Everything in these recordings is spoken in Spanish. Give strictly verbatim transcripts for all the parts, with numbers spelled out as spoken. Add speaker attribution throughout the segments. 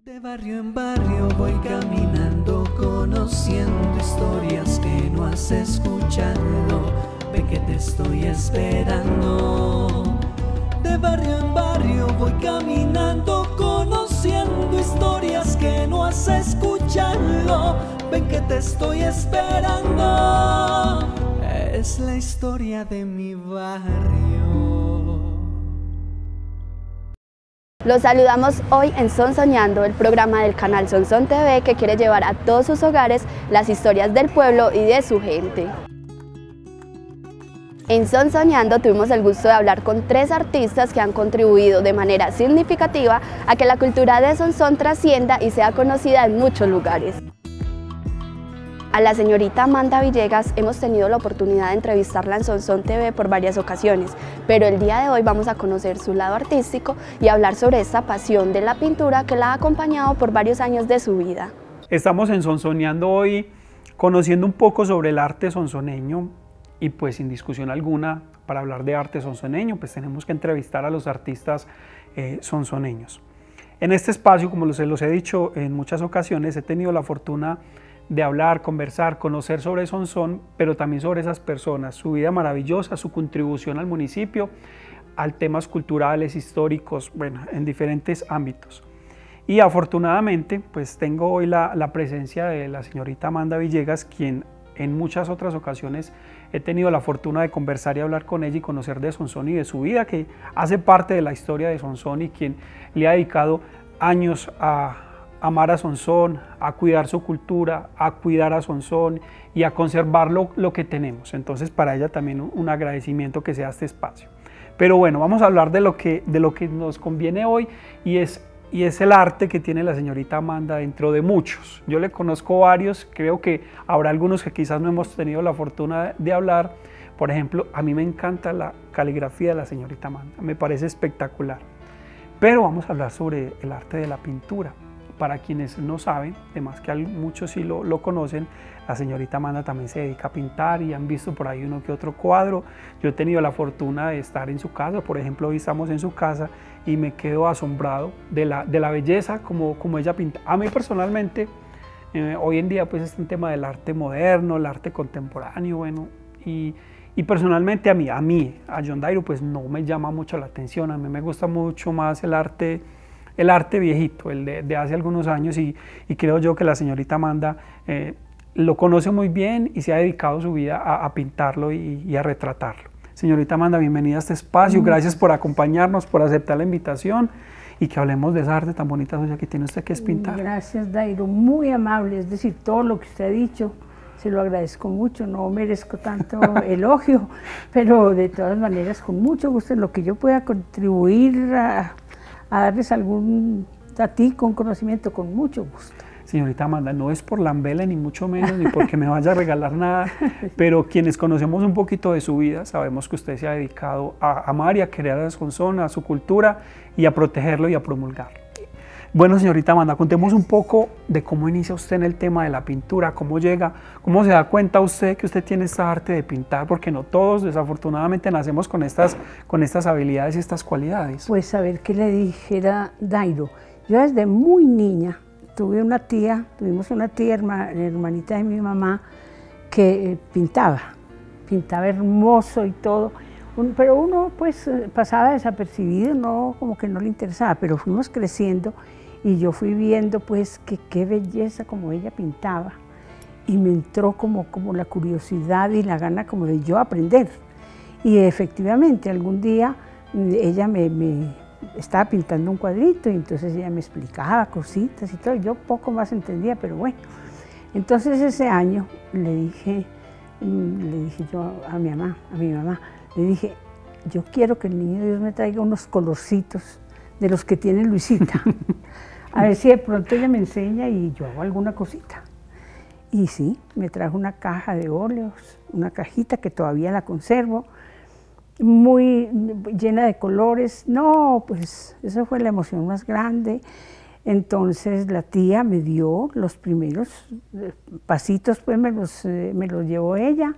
Speaker 1: De barrio en barrio voy caminando, conociendo historias que no has escuchado. Ve que te estoy esperando. De barrio en barrio voy caminando, conociendo historias que no has escuchado. Ven que te estoy esperando. Es la historia de mi barrio.
Speaker 2: Los saludamos hoy en Son Soñando, el programa del canal Sonson T V que quiere llevar a todos sus hogares las historias del pueblo y de su gente. En Son Soñando tuvimos el gusto de hablar con tres artistas que han contribuido de manera significativa a que la cultura de Sonsón trascienda y sea conocida en muchos lugares. A la señorita Amanda Villegas hemos tenido la oportunidad de entrevistarla en Sonson T V por varias ocasiones, pero el día de hoy vamos a conocer su lado artístico y hablar sobre esta pasión de la pintura que la ha acompañado por varios años de su vida.
Speaker 3: Estamos en Sonsoneando hoy conociendo un poco sobre el arte sonsoneño y pues sin discusión alguna, para hablar de arte sonsoneño pues tenemos que entrevistar a los artistas eh, sonsoneños. En este espacio, como se los he dicho en muchas ocasiones, he tenido la fortuna de hablar, conversar, conocer sobre Sonsón, pero también sobre esas personas, su vida maravillosa, su contribución al municipio, a temas culturales, históricos, bueno, en diferentes ámbitos. Y afortunadamente, pues tengo hoy la, la presencia de la señorita Amanda Villegas, quien en muchas otras ocasiones he tenido la fortuna de conversar y hablar con ella y conocer de Sonsón y de su vida, que hace parte de la historia de Sonsón y quien le ha dedicado años a amar a Sonsón, a cuidar su cultura, a cuidar a Sonsón y a conservar lo, lo que tenemos. Entonces para ella también un, un agradecimiento que sea este espacio. Pero bueno, vamos a hablar de lo que, de lo que nos conviene hoy y es, y es el arte que tiene la señorita Amanda dentro de muchos. Yo le conozco varios, creo que habrá algunos que quizás no hemos tenido la fortuna de hablar. Por ejemplo, a mí me encanta la caligrafía de la señorita Amanda, me parece espectacular. Pero vamos a hablar sobre el arte de la pintura. Para quienes no saben, además que muchos sí lo, lo conocen, la señorita Amanda también se dedica a pintar y han visto por ahí uno que otro cuadro. Yo he tenido la fortuna de estar en su casa, por ejemplo, hoy estamos en su casa y me quedo asombrado de la, de la belleza como, como ella pinta. A mí personalmente, eh, hoy en día pues es un tema del arte moderno, el arte contemporáneo, bueno, y, y personalmente a mí, a mí, a John Dairo, pues no me llama mucho la atención. A mí me gusta mucho más el arte el arte viejito, el de, de hace algunos años y, y creo yo que la señorita Amanda eh, lo conoce muy bien y se ha dedicado su vida a, a pintarlo y, y a retratarlo. Señorita Amanda, bienvenida a este espacio, mm. gracias por acompañarnos, por aceptar la invitación y que hablemos de esa arte tan bonita suya que tiene usted que es pintar.
Speaker 4: Gracias, Dairo, muy amable, es decir, todo lo que usted ha dicho se lo agradezco mucho, no merezco tanto elogio, pero de todas maneras con mucho gusto en lo que yo pueda contribuir a a darles algún datico, un conocimiento, con mucho gusto.
Speaker 3: Señorita Amanda, no es por lambela ni mucho menos, ni porque me vaya a regalar nada, pero quienes conocemos un poquito de su vida, sabemos que usted se ha dedicado a amar y a querer a Sonsón, a su cultura, y a protegerlo y a promulgarlo. Bueno, señorita Amanda, contemos un poco de cómo inicia usted en el tema de la pintura, cómo llega, cómo se da cuenta usted que usted tiene esta arte de pintar, porque no todos desafortunadamente nacemos con estas, con estas habilidades y estas cualidades.
Speaker 4: Pues a ver qué le dijera Dairo. Yo desde muy niña tuve una tía, tuvimos una tía herma, hermanita de mi mamá que pintaba, pintaba hermoso y todo. Un, pero uno pues pasaba desapercibido, no, como que no le interesaba, pero fuimos creciendo y yo fui viendo pues que qué belleza como ella pintaba y me entró como, como la curiosidad y la gana como de yo aprender. Y efectivamente algún día ella me, me estaba pintando un cuadrito y entonces ella me explicaba cositas y todo, yo poco más entendía, pero bueno. Entonces ese año le dije, le dije yo a mi mamá, a mi mamá, le dije, yo quiero que el niño Dios me traiga unos colorcitos de los que tiene Luisita. A ver si de pronto ella me enseña y yo hago alguna cosita. Y sí, me trajo una caja de óleos, una cajita que todavía la conservo, muy llena de colores. No, pues esa fue la emoción más grande. Entonces la tía me dio los primeros pasitos, pues me los, me los llevó ella.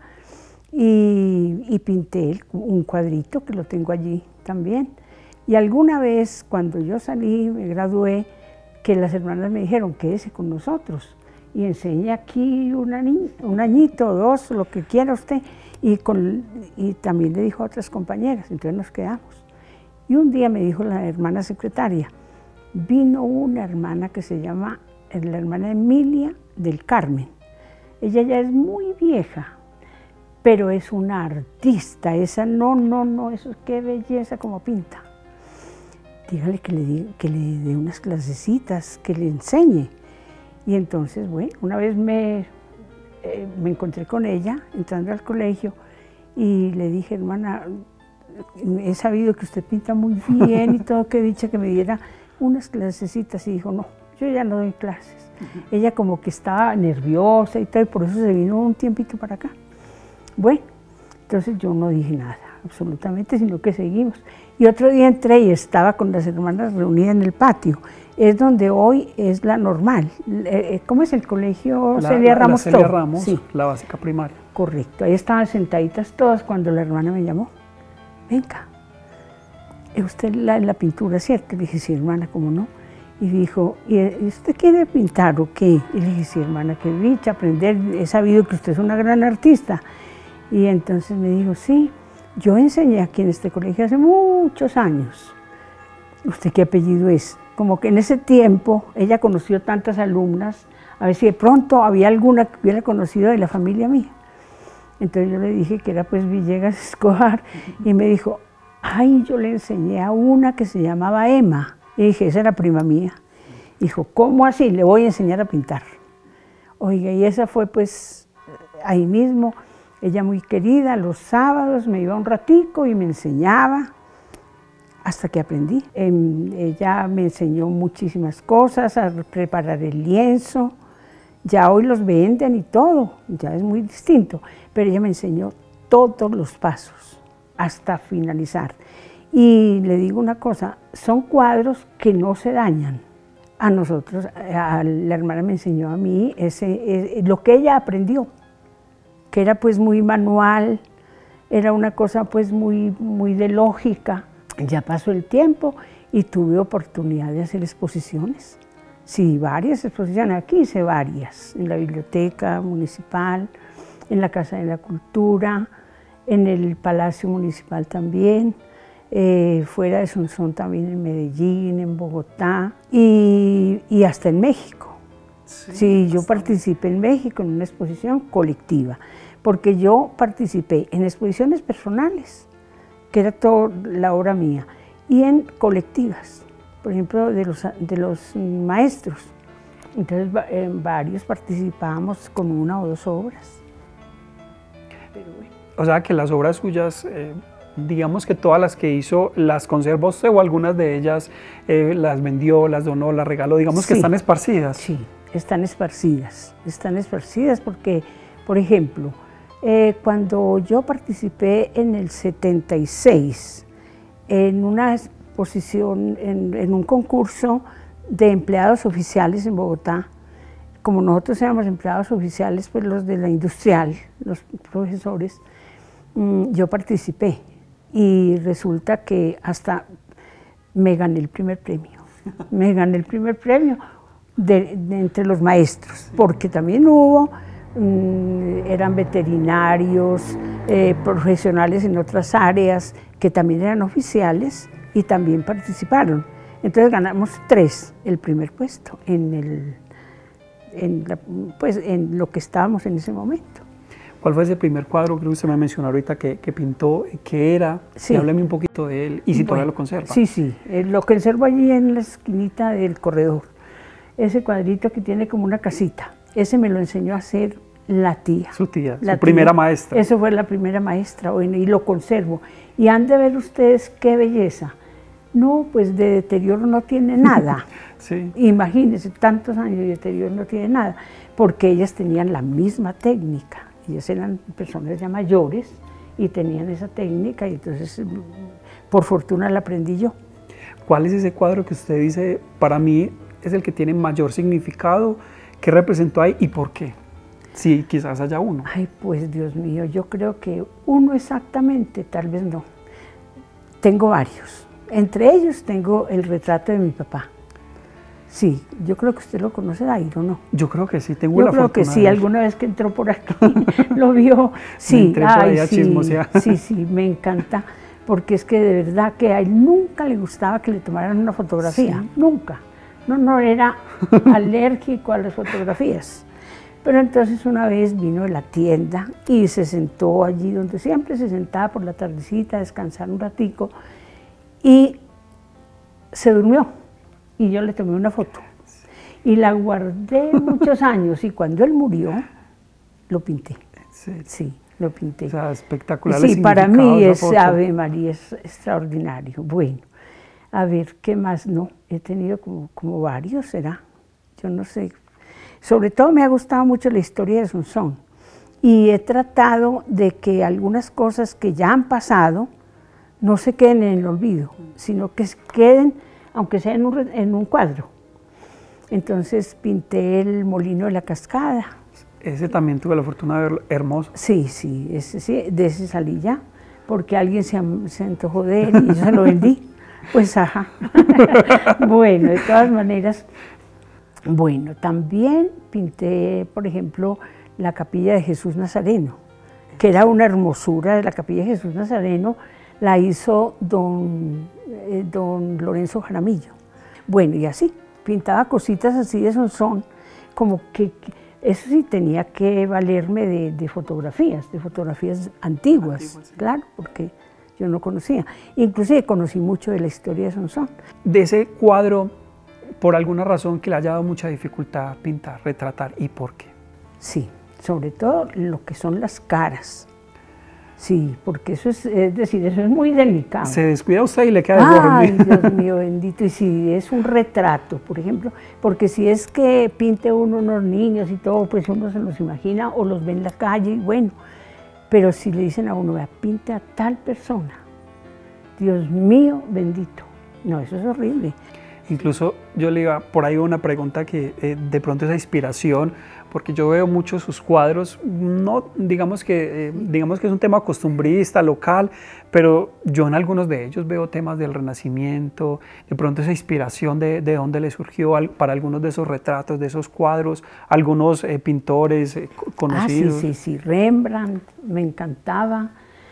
Speaker 4: Y, y pinté un cuadrito que lo tengo allí también. Y alguna vez cuando yo salí, me gradué, que las hermanas me dijeron, quédese con nosotros y enseñe aquí una niña, un añito, dos, lo que quiera usted. Y, con, y también le dijo a otras compañeras, entonces nos quedamos. Y un día me dijo la hermana secretaria, vino una hermana que se llama, la hermana Emilia del Carmen. Ella ya es muy vieja, pero es una artista, esa no, no, no, eso qué belleza como pinta. Dígale que le, di, que le dé unas clasecitas, que le enseñe. Y entonces, bueno, una vez me, eh, me encontré con ella entrando al colegio y le dije, hermana, he sabido que usted pinta muy bien y todo, qué dicha que me diera unas clasecitas. Y dijo, no, yo ya no doy clases. Uh-huh. Ella como que estaba nerviosa y todo, y por eso se vino un tiempito para acá. Bueno, entonces yo no dije nada, absolutamente, sino que seguimos. Y otro día entré y estaba con las hermanas reunidas en el patio. Es donde hoy es la normal. ¿Cómo es el colegio?
Speaker 3: La,
Speaker 4: Celia
Speaker 3: la,
Speaker 4: Ramos.
Speaker 3: La Celia Ramos,
Speaker 4: sí.
Speaker 3: La básica primaria.
Speaker 4: Correcto, ahí estaban sentaditas todas cuando la hermana me llamó. Venga, ¿es usted la, la pintura, cierto? Le dije, sí, hermana, ¿cómo no? Y dijo, ¿y usted quiere pintar o qué? Y le dije, sí, hermana, qué dicha aprender, he sabido que usted es una gran artista. Y entonces me dijo, sí, yo enseñé aquí en este colegio hace muchos años. ¿Usted qué apellido es? Como que en ese tiempo ella conoció tantas alumnas, a ver si de pronto había alguna que hubiera conocido de la familia mía. Entonces yo le dije que era pues Villegas Escobar y me dijo, ay, yo le enseñé a una que se llamaba Emma. Y dije, esa era prima mía. Dijo, ¿cómo así? Le voy a enseñar a pintar. Oiga, y esa fue pues ahí mismo, ella muy querida, los sábados me iba un ratico y me enseñaba hasta que aprendí. Eh, ella me enseñó muchísimas cosas, a preparar el lienzo. Ya hoy los venden y todo, ya es muy distinto, pero ella me enseñó todos los pasos hasta finalizar. Y le digo una cosa, son cuadros que no se dañan. A nosotros, a la hermana me enseñó a mí ese, lo que ella aprendió, que era pues muy manual, era una cosa pues muy, muy de lógica. Ya pasó el tiempo y tuve oportunidad de hacer exposiciones. Sí, varias exposiciones, aquí hice varias, en la biblioteca municipal, en la Casa de la Cultura, en el Palacio Municipal también, eh, fuera de Sonsón también en Medellín, en Bogotá y, y hasta en México. Sí, sí, yo participé en México en una exposición colectiva, porque yo participé en exposiciones personales, que era toda la obra mía, y en colectivas. Por ejemplo, de los, de los maestros. Entonces, en varios participábamos con una o dos obras.
Speaker 3: Pero bueno. O sea, que las obras suyas, eh, digamos que todas las que hizo, las conservó usted o algunas de ellas eh, las vendió, las donó, las regaló, digamos sí, que están esparcidas.
Speaker 4: Sí, están esparcidas. Están esparcidas porque, por ejemplo, eh, cuando yo participé en el setenta y seis, en una posición en, en un concurso de empleados oficiales en Bogotá. Como nosotros éramos empleados oficiales, pues los de la industrial, los profesores, mmm, yo participé y resulta que hasta me gané el primer premio. Me gané el primer premio de, de entre los maestros, porque también hubo, mmm, eran veterinarios, eh, profesionales en otras áreas que también eran oficiales y también participaron. Entonces ganamos tres el primer puesto en, el, en, la, pues, en lo que estábamos en ese momento.
Speaker 3: ¿Cuál fue ese primer cuadro que usted me mencionó ahorita que, que pintó? ¿Qué era? Sí. Hábleme un poquito de él y si bueno, todavía lo conserva.
Speaker 4: Sí, sí, eh, lo conservo allí en la esquinita del corredor. Ese cuadrito que tiene como una casita, ese me lo enseñó a hacer la tía.
Speaker 3: Su tía,
Speaker 4: la
Speaker 3: su
Speaker 4: tía.
Speaker 3: primera maestra.
Speaker 4: Eso fue la primera maestra, bueno, y lo conservo. Y han de ver ustedes qué belleza. No, pues de deterioro no tiene nada.
Speaker 3: Sí.
Speaker 4: Imagínense, tantos años de deterioro no tiene nada, porque ellas tenían la misma técnica. Ellas eran personas ya mayores y tenían esa técnica y entonces, por fortuna, la aprendí yo.
Speaker 3: ¿Cuál es ese cuadro que usted dice, para mí, es el que tiene mayor significado? ¿Qué representó ahí y por qué? Sí, quizás haya uno.
Speaker 4: Ay, pues Dios mío, yo creo que uno exactamente, tal vez no. Tengo varios. Entre ellos tengo el retrato de mi papá. Sí, yo creo que usted lo conoce, Dairo, ¿no?
Speaker 3: Yo creo que sí, tengo
Speaker 4: yo
Speaker 3: la
Speaker 4: creo
Speaker 3: fortuna
Speaker 4: que sí,
Speaker 3: de-
Speaker 4: alguna vez que entró por aquí lo vio. Sí,
Speaker 3: Me entré por ahí a
Speaker 4: sí,
Speaker 3: chismosear.
Speaker 4: sí, sí, me encanta, porque es que de verdad que a él nunca le gustaba que le tomaran una fotografía,
Speaker 3: Sí.
Speaker 4: nunca. No, no, era alérgico a las fotografías. Pero entonces una vez vino de la tienda y se sentó allí donde siempre se sentaba por la tardecita a descansar un ratico y se durmió y yo le tomé una foto y la guardé muchos años y cuando él murió lo pinté,
Speaker 3: Sí.
Speaker 4: sí, lo pinté.
Speaker 3: O sea, espectacular.
Speaker 4: Sí,
Speaker 3: el
Speaker 4: para
Speaker 3: significado
Speaker 4: mí
Speaker 3: de
Speaker 4: es
Speaker 3: esa foto.
Speaker 4: Ave María, es extraordinario. Bueno, a ver, ¿qué más? No, he tenido como, como varios, ¿será? Yo no sé. Sobre todo me ha gustado mucho la historia de Sonsón y he tratado de que algunas cosas que ya han pasado no se queden en el olvido, sino que queden, aunque sea en un, re- en un cuadro. Entonces pinté el molino de la cascada.
Speaker 3: Ese también tuve la fortuna de verlo, hermoso.
Speaker 4: Sí, sí, ese, sí, de ese salí ya, porque alguien se, am- se antojó de él y yo se lo vendí. Pues ajá. Bueno, de todas maneras, bueno, también pinté, por ejemplo, la capilla de Jesús Nazareno, que era una hermosura de la capilla de Jesús Nazareno, la hizo don, eh, don Lorenzo Jaramillo. Bueno, y así, pintaba cositas así de Sonsón, como que, que eso sí tenía que valerme de, de fotografías, de fotografías antiguas,
Speaker 3: Antiguas, sí.
Speaker 4: claro, porque yo no conocía. Inclusive conocí mucho de la historia de Sonsón.
Speaker 3: De ese cuadro, por alguna razón que le haya dado mucha dificultad pintar, retratar, ¿y por qué?
Speaker 4: Sí, sobre todo lo que son las caras. Sí, porque eso es, es decir, eso es muy delicado.
Speaker 3: Se descuida usted y le queda
Speaker 4: Ay,
Speaker 3: deforme.
Speaker 4: Dios mío, bendito. Y si es un retrato, por ejemplo, porque si es que pinte uno unos niños y todo, pues uno se los imagina o los ve en la calle y bueno. Pero si le dicen a uno, vea, pinte a tal persona, Dios mío, bendito. No, eso es horrible.
Speaker 3: Incluso yo le iba, por ahí una pregunta que eh, de pronto esa inspiración, porque yo veo muchos sus cuadros, no digamos que, eh, digamos que es un tema costumbrista, local, pero yo en algunos de ellos veo temas del Renacimiento, de pronto esa inspiración de, de dónde le surgió al, para algunos de esos retratos, de esos cuadros, algunos eh, pintores eh, conocidos.
Speaker 4: Ah, sí, sí, sí, Rembrandt, me encantaba.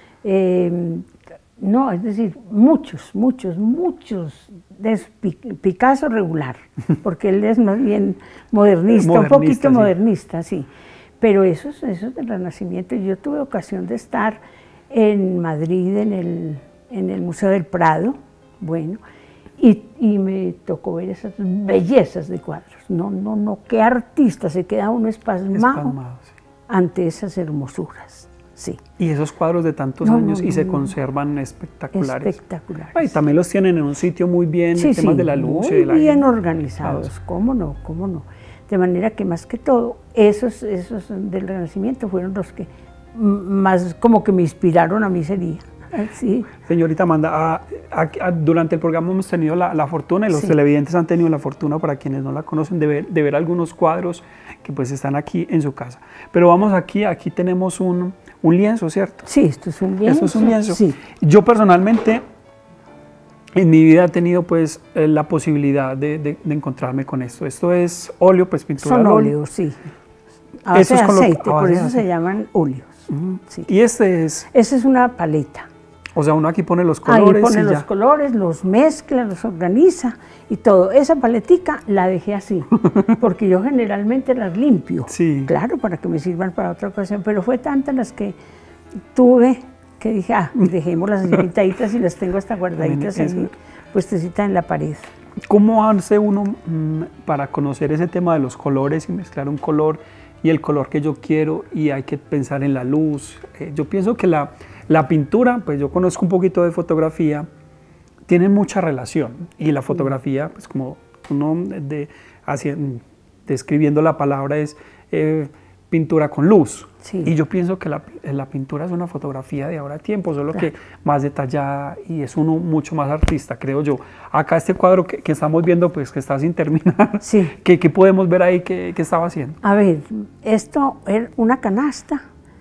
Speaker 4: Eh, no, es decir, muchos, muchos, muchos. De Picasso regular, porque él es más bien modernista,
Speaker 3: modernista
Speaker 4: un poquito
Speaker 3: sí.
Speaker 4: modernista, sí. Pero eso es, eso es del Renacimiento. Yo tuve ocasión de estar en Madrid, en el, en el Museo del Prado, bueno, y, y me tocó ver esas bellezas de cuadros. No, no, no, qué artista, se queda uno espasmado,
Speaker 3: Espasmado, sí.
Speaker 4: ante esas hermosuras, sí.
Speaker 3: Y esos cuadros de tantos
Speaker 4: No,
Speaker 3: años
Speaker 4: no,
Speaker 3: y
Speaker 4: no,
Speaker 3: se
Speaker 4: no.
Speaker 3: conservan espectaculares.
Speaker 4: Espectaculares.
Speaker 3: Ah, y también los tienen en un sitio muy bien,
Speaker 4: Sí,
Speaker 3: temas
Speaker 4: sí,
Speaker 3: de la luz.
Speaker 4: muy
Speaker 3: y de la
Speaker 4: bien
Speaker 3: gente.
Speaker 4: organizados, cómo no, cómo no. De manera que más que todo, esos, esos del Renacimiento fueron los que más como que me inspiraron a mí sería. Sí.
Speaker 3: Señorita Amanda, a- a- a- durante el programa hemos tenido la, la fortuna, y los
Speaker 4: Sí.
Speaker 3: televidentes han tenido la fortuna, para quienes no la conocen, de ver, de ver algunos cuadros que pues están aquí en su casa. Pero vamos aquí, aquí tenemos un, un lienzo, ¿cierto?
Speaker 4: Sí, esto es un lienzo.
Speaker 3: Eso es un lienzo.
Speaker 4: Sí.
Speaker 3: Yo personalmente, en mi vida he tenido pues eh, la posibilidad de, de- de encontrarme con esto. Esto es óleo, pues pintura
Speaker 4: Son
Speaker 3: al óleo.
Speaker 4: óleos, sí. A base
Speaker 3: Eso es
Speaker 4: de
Speaker 3: con lo-
Speaker 4: aceite,
Speaker 3: a base
Speaker 4: por
Speaker 3: de
Speaker 4: eso se
Speaker 3: aceite.
Speaker 4: llaman óleos.
Speaker 3: Ujú.
Speaker 4: Sí.
Speaker 3: Y este es,
Speaker 4: Esa es una paleta.
Speaker 3: o sea, uno aquí pone los colores
Speaker 4: Ahí pone
Speaker 3: y
Speaker 4: los
Speaker 3: ya.
Speaker 4: colores, los mezcla, los organiza y todo. Esa paletica la dejé así, porque yo generalmente las limpio.
Speaker 3: Sí.
Speaker 4: Claro, para que me sirvan para otra ocasión, pero fue tantas las que tuve que dije, ah, dejémoslas así pintaditas y las tengo hasta guardaditas
Speaker 3: Eso.
Speaker 4: ahí, puestecitas en la pared.
Speaker 3: ¿Cómo hace uno mm, para conocer ese tema de los colores y mezclar un color y el color que yo quiero, y hay que pensar en la luz? Eh, yo pienso que la, la pintura, pues yo conozco un poquito de fotografía, tiene mucha relación, y la fotografía, pues como uno de, hacia- describiendo la palabra es eh, pintura con luz.
Speaker 4: Sí.
Speaker 3: Y yo pienso que la, la pintura es una fotografía de ahora tiempo, solo que más detallada, y es uno mucho más artista, creo yo. Acá este cuadro que, que estamos viendo, pues que está sin terminar,
Speaker 4: Sí.
Speaker 3: ¿qué, qué podemos ver ahí que, que estaba haciendo?
Speaker 4: A ver, esto era una canasta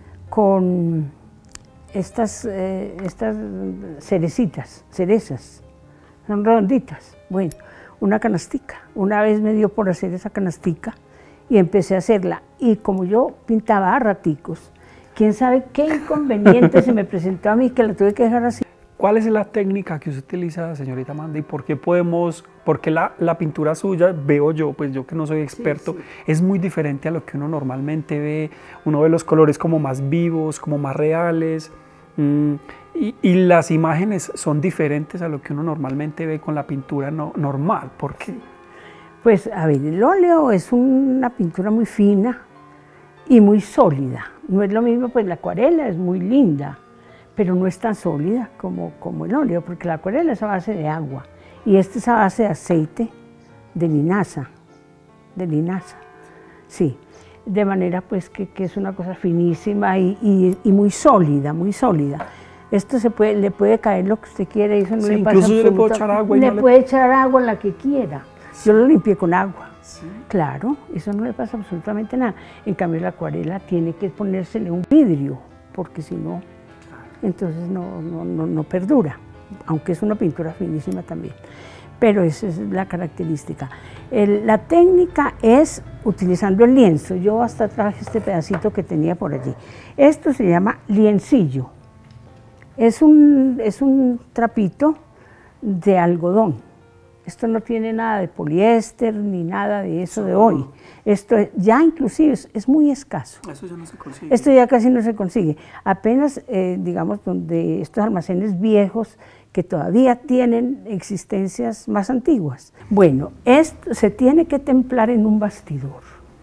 Speaker 4: con estas, eh, estas cerecitas, cerezas, son redonditas. Bueno, una canastica. una vez me dio por hacer esa canastica y empecé a hacerla. Y como yo pintaba a raticos, quién sabe qué inconveniente se me presentó a mí que la tuve que dejar así.
Speaker 3: ¿Cuál es la técnica que usted utiliza, señorita Amanda, y por qué podemos, porque la, la pintura suya, veo yo, pues yo que no soy experto, sí, sí. es muy diferente a lo que uno normalmente ve? Uno ve los colores como más vivos, como más reales, mmm, y, y las imágenes son diferentes a lo que uno normalmente ve con la pintura no, normal. ¿Por qué?
Speaker 4: Pues, a ver, el óleo es una pintura muy fina y muy sólida. No es lo mismo, pues la acuarela es muy linda, pero no es tan sólida como, como el óleo, porque la acuarela es a base de agua y esta es a base de aceite de linaza, de linaza, sí, de manera pues que, que es una cosa finísima y, y, y muy sólida, muy sólida. Esto se puede, le puede caer lo que usted quiera y eso no
Speaker 3: sí,
Speaker 4: le pasa
Speaker 3: incluso yo le puedo echar agua. Y
Speaker 4: le
Speaker 3: no
Speaker 4: puede
Speaker 3: le...
Speaker 4: echar agua la que quiera, sí. Yo lo limpié con agua.
Speaker 3: Sí.
Speaker 4: Claro, eso no le pasa absolutamente nada. En cambio la acuarela tiene que ponérsele un vidrio, porque si no, entonces no, no, no, no perdura, aunque es una pintura finísima también. Pero esa es la característica. El, la técnica es utilizando el lienzo. Yo hasta traje este pedacito que tenía por allí. Esto se llama liencillo. Es un, es un trapito de algodón. Esto no tiene nada de poliéster ni nada de eso de hoy. Esto ya inclusive es, es muy escaso.
Speaker 3: Eso ya no se consigue.
Speaker 4: Esto ya casi no se consigue. Apenas, eh, digamos, donde estos almacenes viejos que todavía tienen existencias más antiguas. Bueno, esto se tiene que templar en un bastidor.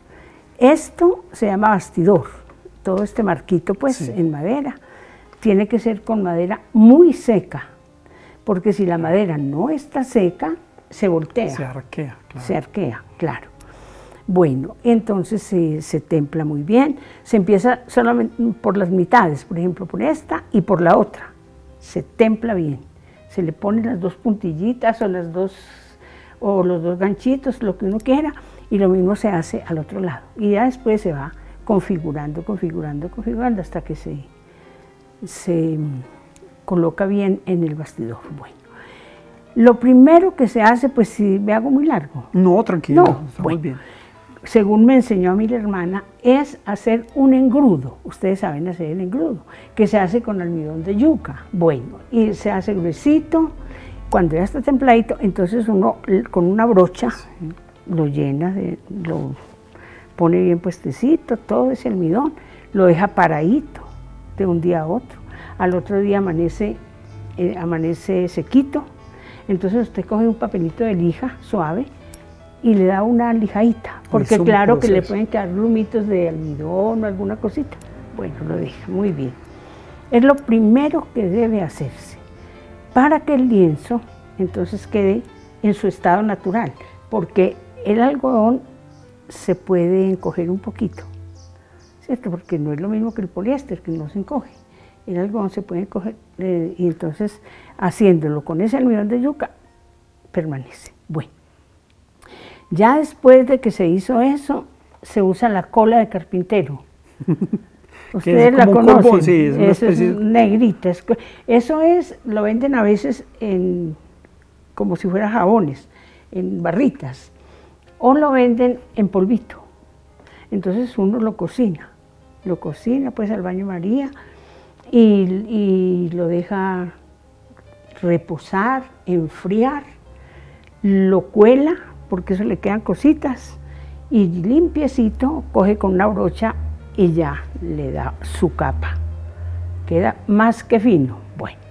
Speaker 4: Esto se llama bastidor. Todo este marquito, pues, sí. en madera. Tiene que ser con madera muy seca, porque si la madera no está seca, se voltea.
Speaker 3: Se arquea, claro.
Speaker 4: Se arquea, claro. Bueno, entonces se, se templa muy bien, se empieza solamente por las mitades, por ejemplo, por esta y por la otra. Se templa bien, se le ponen las dos puntillitas o, las dos, o los dos ganchitos, lo que uno quiera, y lo mismo se hace al otro lado. Y ya después se va configurando, configurando, configurando hasta que se, se coloca bien en el bastidor. Bueno. Lo primero que se hace, pues si me hago muy largo.
Speaker 3: No, tranquilo,
Speaker 4: no,
Speaker 3: está
Speaker 4: bueno,
Speaker 3: muy bien.
Speaker 4: Según me enseñó a mi hermana, es hacer un engrudo. Ustedes saben hacer el engrudo, que se hace con almidón de yuca. Bueno, y se hace gruesito. Cuando ya está templadito, entonces uno con una brocha sí. lo llena, de, lo pone bien puestecito, todo ese almidón, lo deja paradito de un día a otro. Al otro día amanece, eh, amanece sequito. Entonces usted coge un papelito de lija suave y le da una lijadita, porque claro proceso. que le pueden quedar grumitos de almidón o alguna cosita. Bueno, lo deja muy bien. Es lo primero que debe hacerse para que el lienzo entonces quede en su estado natural, porque el algodón se puede encoger un poquito, ¿cierto? Porque no es lo mismo que el poliéster, que no se encoge. El algodón se puede coger eh, y entonces haciéndolo con ese almidón de yuca permanece. Bueno, ya después de que se hizo eso, se usa la cola de carpintero. Ustedes la conocen, corvo, sí, es, una especie... es negrita. Es, eso es, lo venden a veces en, como si fuera jabones, en barritas, o lo venden en polvito. Entonces uno lo cocina, lo cocina pues al baño María, Y, y lo deja reposar, enfriar, lo cuela, porque eso le quedan cositas, y limpiecito, coge con una brocha y ya le da su capa. Queda más que fino. Bueno,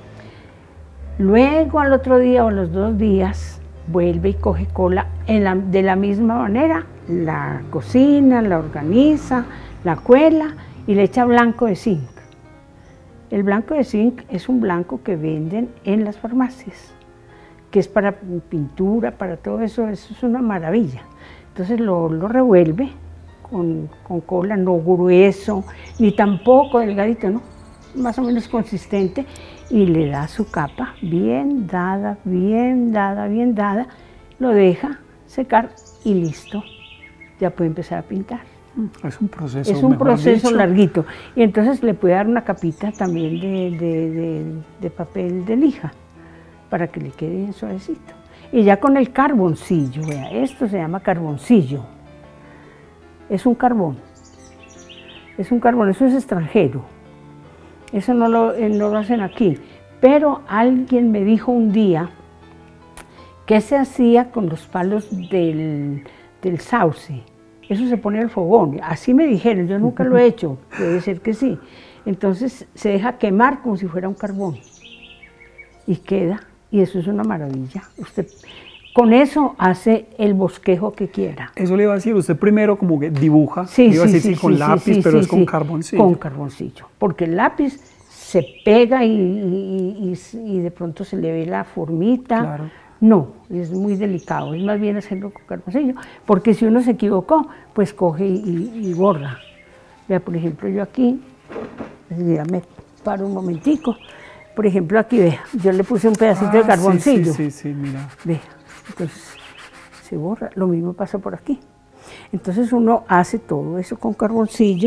Speaker 4: luego al otro día o los dos días, vuelve y coge cola en la, de la misma manera, la cocina, la organiza, la cuela y le echa blanco de zinc. El blanco de zinc es un blanco que venden en las farmacias, que es para pintura, para todo eso, eso es una maravilla. Entonces lo, lo revuelve con, con cola, no grueso, ni tampoco delgadito, ¿no? Más o menos consistente, y le da su capa bien dada, bien dada, bien dada, lo deja secar y listo, ya puede empezar a pintar.
Speaker 3: Es un proceso,
Speaker 4: es un proceso larguito, y entonces le puede dar una capita también de, de, de, de papel de lija para que le quede suavecito. Y ya con el carboncillo, vea, esto se llama carboncillo. Es un carbón. Es un carbón, eso es extranjero. Eso no lo, eh, no lo hacen aquí. Pero alguien me dijo un día que se hacía con los palos del, del sauce. Eso se pone al fogón. Así me dijeron, yo nunca lo he hecho, puede ser que sí. Entonces se deja quemar como si fuera un carbón. Y queda, y eso es una maravilla. Usted con eso hace el bosquejo que quiera.
Speaker 3: Eso le iba a decir, usted primero como que dibuja,
Speaker 4: sí,
Speaker 3: iba a
Speaker 4: sí,
Speaker 3: decir
Speaker 4: sí,
Speaker 3: sí, con
Speaker 4: sí,
Speaker 3: lápiz,
Speaker 4: sí,
Speaker 3: pero
Speaker 4: sí,
Speaker 3: es con
Speaker 4: sí,
Speaker 3: carboncillo.
Speaker 4: Con carboncillo, porque el lápiz se pega y, y, y, y de pronto se le ve la formita.
Speaker 3: Claro.
Speaker 4: No, es muy delicado, es más bien hacerlo con carboncillo, porque si uno se equivocó, pues coge y, y borra. Vea, por ejemplo, yo aquí, ya me paro un momentico, por ejemplo, aquí, vea, yo le puse un pedacito
Speaker 3: Ah,
Speaker 4: de carboncillo.
Speaker 3: Sí, sí, sí, sí, mira.
Speaker 4: Vea, entonces se borra, lo mismo pasa por aquí. Entonces uno hace todo eso con carboncillo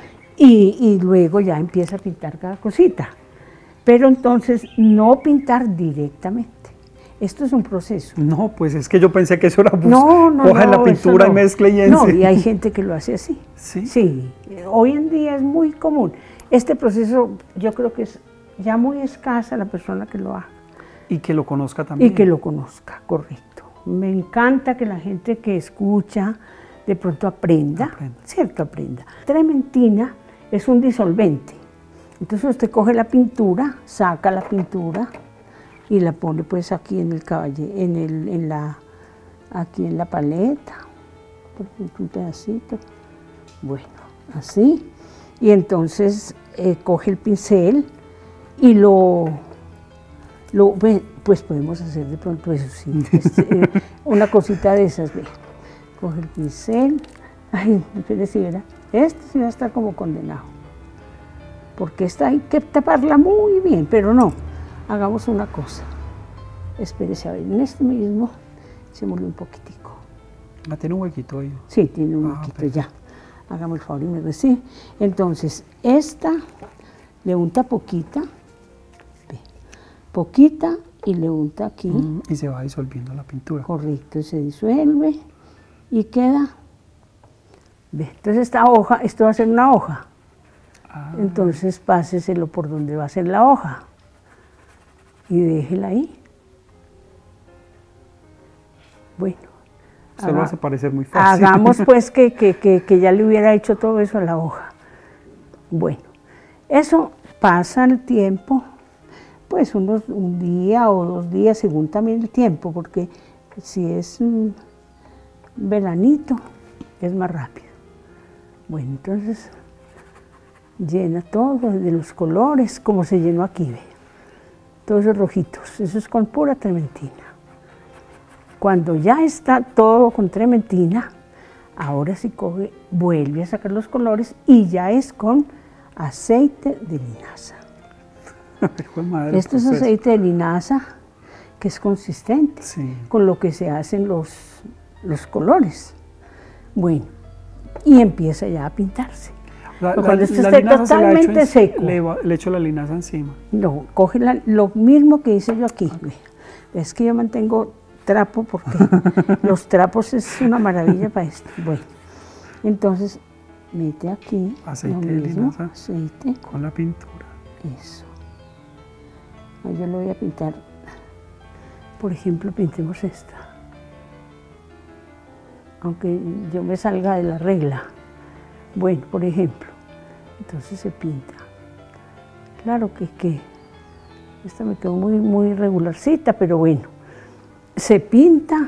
Speaker 4: y, y luego ya empieza a pintar cada cosita. Pero entonces no pintar directamente. Esto es un proceso.
Speaker 3: No, pues es que yo pensé que eso era pues,
Speaker 4: no, no,
Speaker 3: coja
Speaker 4: no,
Speaker 3: la pintura
Speaker 4: no.
Speaker 3: y mezcle y
Speaker 4: No,
Speaker 3: ence.
Speaker 4: y hay gente que lo hace así.
Speaker 3: ¿Sí?
Speaker 4: Sí, hoy en día es muy común. Este proceso yo creo que es ya muy escasa la persona que lo haga.
Speaker 3: Y que lo conozca también.
Speaker 4: Y que lo conozca, correcto. Me encanta que la gente que escucha de pronto aprenda,
Speaker 3: Aprenda.
Speaker 4: ¿cierto? Aprenda. Trementina es un disolvente. Entonces usted coge la pintura, saca la pintura y la pone pues aquí en el caballe, en el, en la, aquí en la paleta, por ejemplo, un pedacito. Bueno, así. Y entonces eh, coge el pincel y lo, lo, pues podemos hacer de pronto eso, sí, es, eh, una cosita de esas, ve. Coge el pincel, ay, espérese, verá, este sí va a estar como condenado, porque esta hay que taparla muy bien, pero no, hagamos una cosa, espérese, a ver, en este mismo, echémosle un poquitico.
Speaker 3: Ah, tiene un huequito ahí.
Speaker 4: Sí, tiene un
Speaker 3: Ah,
Speaker 4: huequito,
Speaker 3: perfecto.
Speaker 4: ya, hagamos el favor y me recibe. Entonces, esta le unta poquita, ve, poquita y le unta aquí,
Speaker 3: Mm, y se va disolviendo la pintura.
Speaker 4: correcto, y se disuelve y queda, ve, entonces esta hoja, esto va a ser una hoja,
Speaker 3: Ah,
Speaker 4: entonces páseselo por donde va a ser la hoja y déjela ahí. Bueno,
Speaker 3: se lo
Speaker 4: haga-
Speaker 3: hace parecer muy fácil.
Speaker 4: hagamos pues que, que, que, que ya le hubiera hecho todo eso a la hoja. Bueno, eso pasa el tiempo, pues unos, un día o dos días, según también el tiempo, porque si es mm, veranito, es más rápido. Bueno, entonces llena todo de los colores, como se llenó aquí, ve. Todos esos rojitos, eso es con pura trementina. Cuando ya está todo con trementina, ahora sí coge, vuelve a sacar los colores y ya es con aceite de linaza.
Speaker 3: Hijo de madre,
Speaker 4: Esto es
Speaker 3: pues,
Speaker 4: aceite de linaza que es consistente
Speaker 3: Sí.
Speaker 4: con lo que se hacen los, los colores. Bueno, y empieza ya a pintarse.
Speaker 3: La,
Speaker 4: Pero
Speaker 3: la-
Speaker 4: cuando esto
Speaker 3: la
Speaker 4: esté
Speaker 3: linaza se la echo
Speaker 4: totalmente
Speaker 3: en-
Speaker 4: seco.
Speaker 3: Le, va- le echo la linaza encima.
Speaker 4: No, coge la- lo mismo que hice yo aquí. Es que yo mantengo trapo porque los trapos es una maravilla para esto. Bueno, entonces mete aquí
Speaker 3: Aceite
Speaker 4: lo
Speaker 3: de
Speaker 4: mismo,
Speaker 3: linaza.
Speaker 4: aceite,
Speaker 3: Con la pintura.
Speaker 4: eso. Ahí yo lo voy a pintar. Por ejemplo, pintemos esta. Aunque yo me salga de la regla. Bueno, por ejemplo, entonces se pinta. Claro que, que esta me quedó muy, muy regularcita, pero bueno. Se pinta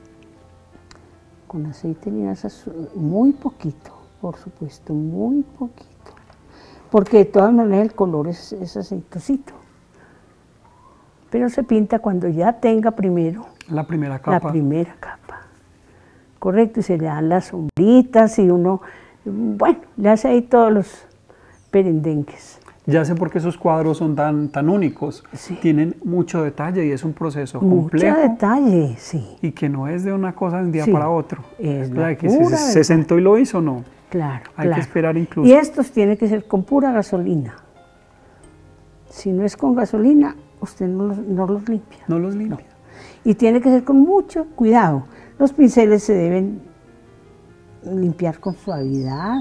Speaker 4: con aceite de linaza su- muy poquito, por supuesto, muy poquito. Porque de todas maneras el color es, es aceitosito. Pero se pinta cuando ya tenga primero
Speaker 3: La primera
Speaker 4: la
Speaker 3: capa.
Speaker 4: primera capa. Correcto, y se le dan las sombritas y uno, bueno, le hace ahí todos los perendengues.
Speaker 3: Ya sé por qué esos cuadros son tan, tan únicos.
Speaker 4: Sí.
Speaker 3: Tienen mucho detalle y es un proceso
Speaker 4: Mucho
Speaker 3: complejo.
Speaker 4: detalle, sí,
Speaker 3: Y que no es de una cosa de un día
Speaker 4: Sí.
Speaker 3: para otro.
Speaker 4: Es
Speaker 3: O sea,
Speaker 4: la
Speaker 3: que se,
Speaker 4: pura
Speaker 3: se
Speaker 4: verdad.
Speaker 3: sentó y lo hizo, no.
Speaker 4: claro,
Speaker 3: Hay
Speaker 4: claro.
Speaker 3: que esperar incluso.
Speaker 4: Y estos tienen que ser con pura gasolina. Si no es con gasolina, usted no los, no los limpia.
Speaker 3: No los limpia.
Speaker 4: Y tiene que ser con mucho cuidado. Los pinceles se deben limpiar con suavidad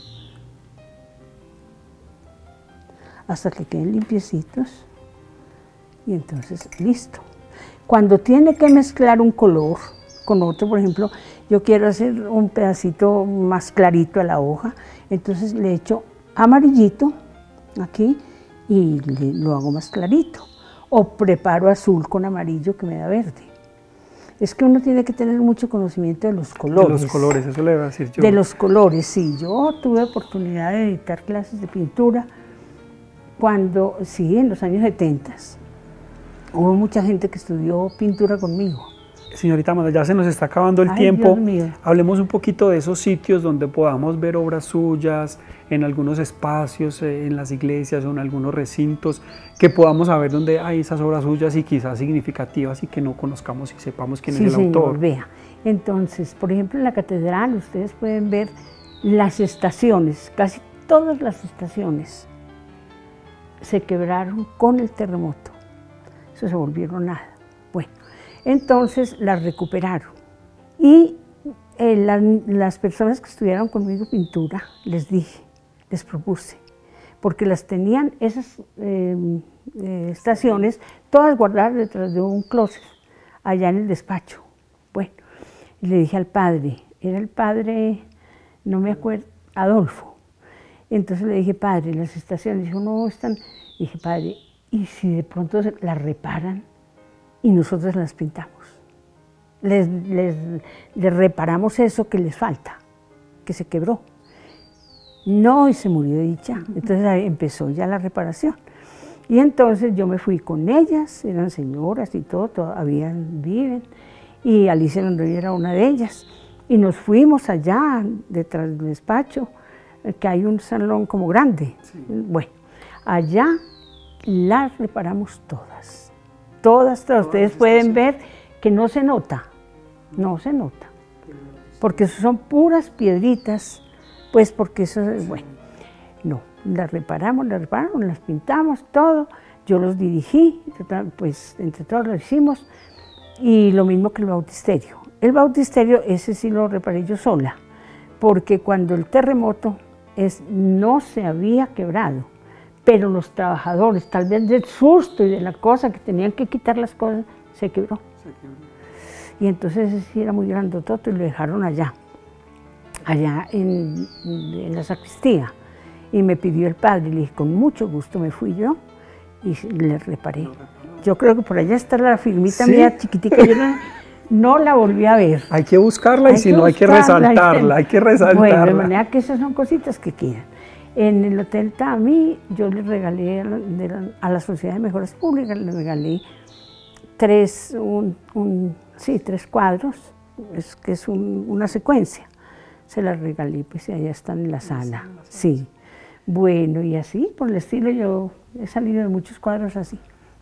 Speaker 4: hasta que queden limpiecitos y entonces listo. Cuando tiene que mezclar un color con otro, por ejemplo, yo quiero hacer un pedacito más clarito a la hoja, entonces le echo amarillito aquí y le, lo hago más clarito, o preparo azul con amarillo que me da verde. Es que uno tiene que tener mucho conocimiento de los colores.
Speaker 3: De los colores, eso le iba a decir yo.
Speaker 4: De los colores, sí. Yo tuve oportunidad de dictar clases de pintura cuando, sí, en los años setenta. Hubo mucha gente que estudió pintura conmigo.
Speaker 3: Señorita Amanda, ya se nos está acabando el
Speaker 4: Ay,
Speaker 3: tiempo.
Speaker 4: Dios mío.
Speaker 3: Hablemos un poquito de esos sitios donde podamos ver obras suyas, en algunos espacios, eh, en las iglesias o en algunos recintos, que podamos saber dónde hay esas obras suyas y quizás significativas y que no conozcamos y sepamos quién
Speaker 4: Sí,
Speaker 3: es el
Speaker 4: señor,
Speaker 3: autor.
Speaker 4: vea. Entonces, por ejemplo, en la catedral ustedes pueden ver las estaciones, casi todas las estaciones se quebraron con el terremoto. Eso se volvieron nada. Bueno, entonces las recuperaron. Y eh, la, las personas que estudiaron conmigo pintura, les dije, les propuse, porque las tenían esas eh, eh, estaciones todas guardadas detrás de un closet, allá en el despacho. Bueno, y le dije al padre, era el padre, no me acuerdo, Adolfo. Entonces le dije, padre, las estaciones, dijo, no, están. Y dije, padre, ¿y si de pronto las reparan y nosotros las pintamos? Les, les, les reparamos eso que les falta, que se quebró. No, y se murió de dicha. Entonces ahí empezó ya la reparación. Y entonces yo me fui con ellas, eran señoras y todo, todavía viven, y Alicia Londoño era una de ellas. Y nos fuimos allá, detrás del despacho, que hay un salón como grande. Sí. Bueno, allá las reparamos todas, todas, todas. Ustedes pueden ver que no se nota, no se nota, porque son puras piedritas, pues porque eso es, bueno, no, las reparamos, las reparamos, las pintamos, todo, yo los dirigí, pues entre todos lo hicimos, y lo mismo que el bautisterio. El bautisterio, ese sí lo reparé yo sola, porque cuando el terremoto es, no se había quebrado, pero los trabajadores, tal vez del susto y de la cosa, que tenían que quitar las cosas, se quebró. Se quebró. Y entonces ese sí era muy grandototo y lo dejaron allá, allá en, en la sacristía. Y me pidió el padre, y le dije, con mucho gusto me fui yo y le reparé. Yo creo que por allá está la firmita ¿sí? mía chiquitica, yo no, no la volví a ver.
Speaker 3: Hay que buscarla y hay si no hay que resaltarla, hay que resaltarla.
Speaker 4: Bueno, de manera que esas son cositas que quedan. En el Hotel Tami yo le regalé a la, de la, a la Sociedad de Mejoras Públicas, le regalé tres, un, un, sí, tres cuadros, es, que es un, una secuencia. Se las regalé, pues y allá están en la sala. Sí. Bueno, y así, por el estilo, yo he salido de muchos cuadros así.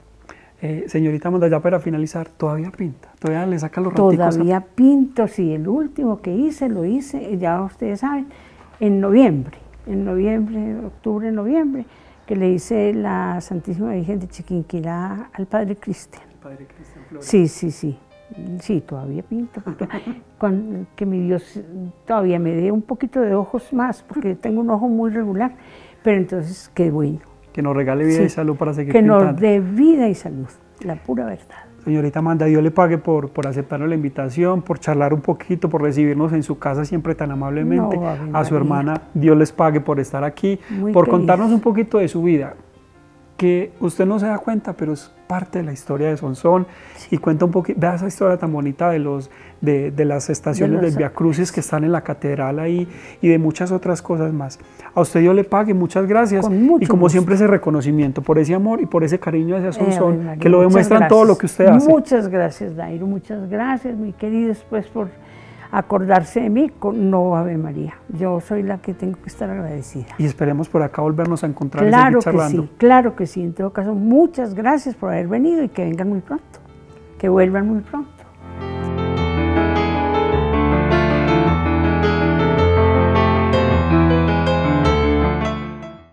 Speaker 3: Eh, señorita Amanda, ya para finalizar, ¿todavía pinta? ¿Todavía le saca los raticos?
Speaker 4: Todavía a... pinto, sí. El último que hice, lo hice, ya ustedes saben, en noviembre. En noviembre, octubre, noviembre, que le hice la Santísima Virgen de Chiquinquirá al Padre Cristian.
Speaker 3: Padre Cristian Flores.
Speaker 4: Sí, sí, sí. Sí, todavía pinto, porque con, que mi Dios todavía me dé un poquito de ojos más, porque tengo un ojo muy regular, pero entonces, qué bueno.
Speaker 3: Que nos regale vida sí, y salud para seguir
Speaker 4: que
Speaker 3: pintando.
Speaker 4: Que nos dé vida y salud, la pura verdad.
Speaker 3: Señorita Amanda, Dios le pague por, por aceptarnos la invitación, por charlar un poquito, por recibirnos en su casa siempre tan amablemente. No, a, a su hermana, Dios les pague por estar aquí, muy por querido. Contarnos un poquito de su vida, que usted no se da cuenta, pero es parte de la historia de Sonsón, sí. Y cuenta un poquito, vea esa historia tan bonita de, los, de, de las estaciones de los, del Via Crucis que están en la catedral ahí y de muchas otras cosas más. A usted Dios le pague, muchas gracias y como gusto. Siempre ese reconocimiento por ese amor y por ese cariño hacia Sonsón, eh, María, que lo demuestran todo lo que usted hace.
Speaker 4: Muchas gracias, Dairo, muchas gracias, mi querido, pues por acordarse de mí, no, Ave María, yo soy la que tengo que estar agradecida.
Speaker 3: Y esperemos por acá volvernos a encontrar
Speaker 4: claro
Speaker 3: y seguir charlando.
Speaker 4: Que sí, claro que sí, en todo caso, muchas gracias por haber venido y que vengan muy pronto, que vuelvan muy pronto.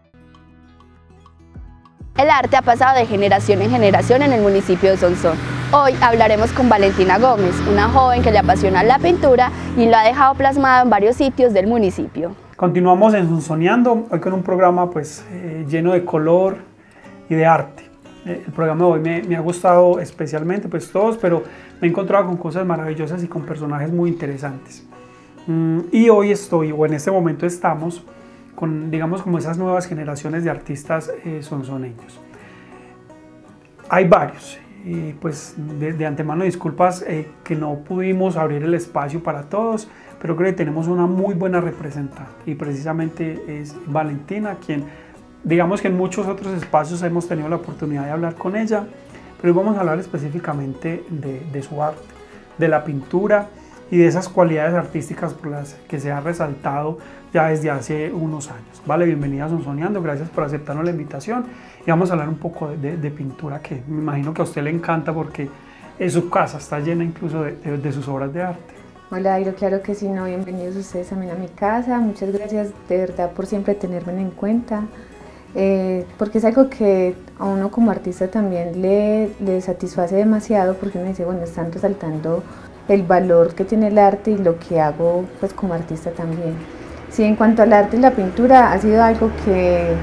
Speaker 2: El arte ha pasado de generación en generación en el municipio de Sonsón. Hoy hablaremos con Valentina Gómez, una joven que le apasiona la pintura y lo ha dejado plasmado en varios sitios del municipio.
Speaker 3: Continuamos en Sonsoneando, hoy con un programa pues, eh, lleno de color y de arte. Eh, el programa de hoy me, me ha gustado especialmente, pues todos, pero me he encontrado con cosas maravillosas y con personajes muy interesantes. Mm, y hoy estoy, o en este momento estamos, con, digamos, como esas nuevas generaciones de artistas eh, sonsoneños. Hay varios. Y pues de, de antemano disculpas eh, que no pudimos abrir el espacio para todos, pero creo que tenemos una muy buena representante y precisamente es Valentina, quien digamos que en muchos otros espacios hemos tenido la oportunidad de hablar con ella, pero hoy vamos a hablar específicamente de, de su arte, de la pintura y de esas cualidades artísticas por las que se ha resaltado ya desde hace unos años. Vale, bienvenida a Sonsoneando, gracias por aceptarnos la invitación y vamos a hablar un poco de, de, de pintura, que me imagino que a usted le encanta porque en su casa está llena incluso de, de, de sus obras de arte.
Speaker 5: Hola Dairo, claro que sí, no, bienvenidos ustedes también a mi casa, muchas gracias de verdad por siempre tenerme en cuenta, eh, porque es algo que a uno como artista también le, le satisface demasiado, porque uno dice, bueno, están resaltando el valor que tiene el arte y lo que hago pues como artista también. Sí, en cuanto al arte y la pintura ha sido algo que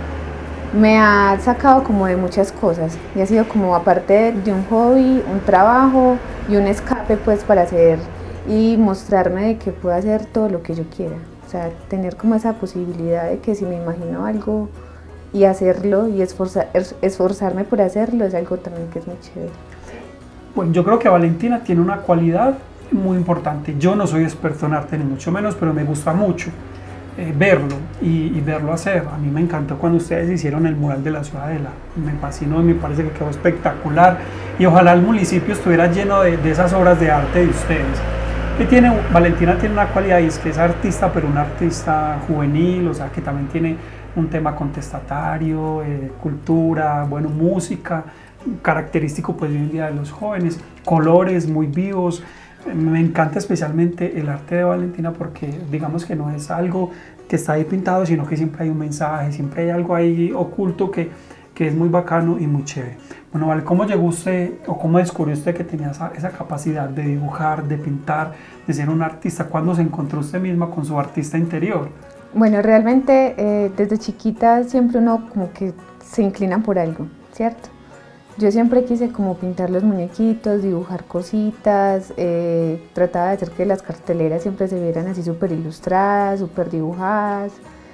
Speaker 5: me ha sacado como de muchas cosas y ha sido como aparte de un hobby, un trabajo y un escape pues para hacer y mostrarme de que puedo hacer todo lo que yo quiera. O sea, tener como esa posibilidad de que si me imagino algo y hacerlo y esforzar, esforzarme por hacerlo es algo también que es muy chévere.
Speaker 3: Bueno, yo creo que Valentina tiene una cualidad muy importante. Yo no soy experto en arte ni mucho menos, pero me gusta mucho eh, verlo y, y verlo hacer. A mí me encantó cuando ustedes hicieron el mural de la Ciudadela. Me fascinó y me parece que quedó espectacular. Y ojalá el municipio estuviera lleno de, de esas obras de arte de ustedes. Y tiene, Valentina tiene una cualidad y es que es artista, pero un artista juvenil, o sea que también tiene un tema contestatario, eh, cultura, bueno, música, característico pues de hoy en día de los jóvenes, colores muy vivos. Me encanta especialmente el arte de Valentina porque digamos que no es algo que está ahí pintado, sino que siempre hay un mensaje, siempre hay algo ahí oculto que, que es muy bacano y muy chévere. Bueno, Val, ¿cómo llegó usted o cómo descubrió usted que tenía esa, esa capacidad de dibujar, de pintar, de ser un artista? ¿Cuándo se encontró usted misma con su artista interior?
Speaker 5: Bueno, realmente eh, desde chiquita siempre uno como que se inclina por algo, ¿cierto? Yo siempre quise como pintar los muñequitos, dibujar cositas, eh, trataba de hacer que las carteleras siempre se vieran así súper ilustradas, súper dibujadas.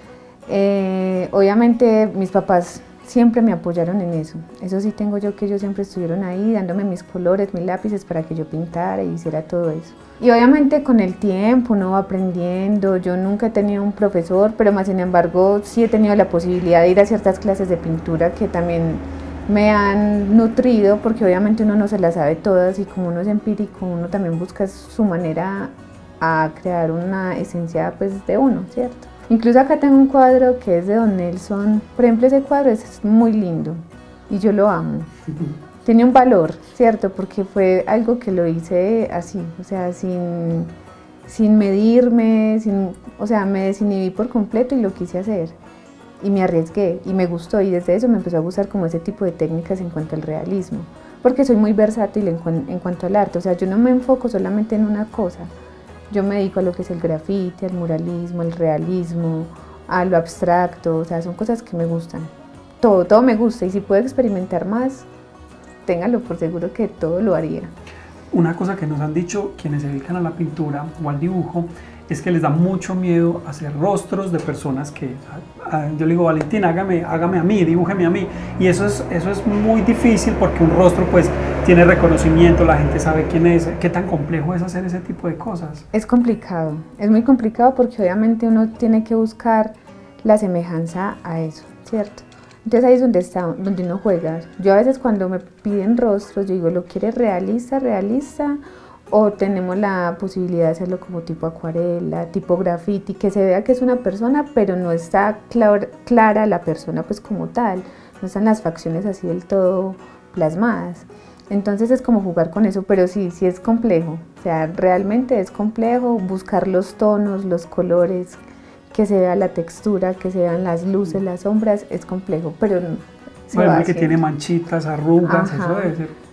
Speaker 5: Eh, obviamente mis papás siempre me apoyaron en eso, eso sí tengo yo, que ellos siempre estuvieron ahí dándome mis colores, mis lápices para que yo pintara y hiciera todo eso. Y obviamente con el tiempo uno va aprendiendo, yo nunca he tenido un profesor, pero más sin embargo sí he tenido la posibilidad de ir a ciertas clases de pintura que también me han nutrido, porque obviamente uno no se las sabe todas y como uno es empírico, uno también busca su manera a crear una esencia pues de uno, ¿cierto? Incluso acá tengo un cuadro que es de Don Nelson, por ejemplo ese cuadro es muy lindo y yo lo amo. Tiene un valor, ¿cierto? Porque fue algo que lo hice así, o sea, sin, sin medirme, sin, o sea, me desinhibí por completo y lo quise hacer. Y me arriesgué y me gustó y desde eso me empezó a gustar como ese tipo de técnicas en cuanto al realismo, porque soy muy versátil en, cu en cuanto al arte, o sea, yo no me enfoco solamente en una cosa, yo me dedico a lo que es el grafiti, al muralismo, al realismo, a lo abstracto, o sea, son cosas que me gustan, todo, todo me gusta y si puedo experimentar más, téngalo por seguro que todo lo haría.
Speaker 3: Una cosa que nos han dicho quienes se dedican a la pintura o al dibujo es que les da mucho miedo hacer rostros de personas que, a, a, yo le digo, Valentina, hágame, hágame a mí, dibújeme a mí, y eso es, eso es muy difícil porque un rostro pues tiene reconocimiento, la gente sabe quién es. ¿Qué tan complejo es hacer ese tipo de cosas?
Speaker 5: Es complicado, es muy complicado porque obviamente uno tiene que buscar la semejanza a eso, ¿cierto? Entonces ahí es donde, está, donde uno juega. Yo a veces cuando me piden rostros, yo digo, ¿lo quieres realista, realista? O tenemos la posibilidad de hacerlo como tipo acuarela, tipo graffiti, que se vea que es una persona, pero no está clar, clara la persona pues como tal, no están las facciones así del todo plasmadas. Entonces es como jugar con eso, pero sí, sí es complejo, o sea, realmente es complejo buscar los tonos, los colores, que se vea la textura, que se vean las luces, las sombras, es complejo, pero se
Speaker 3: bueno,
Speaker 5: va
Speaker 3: que
Speaker 5: haciendo.
Speaker 3: tiene manchitas, arrugas,
Speaker 5: Ajá.
Speaker 3: eso debe ser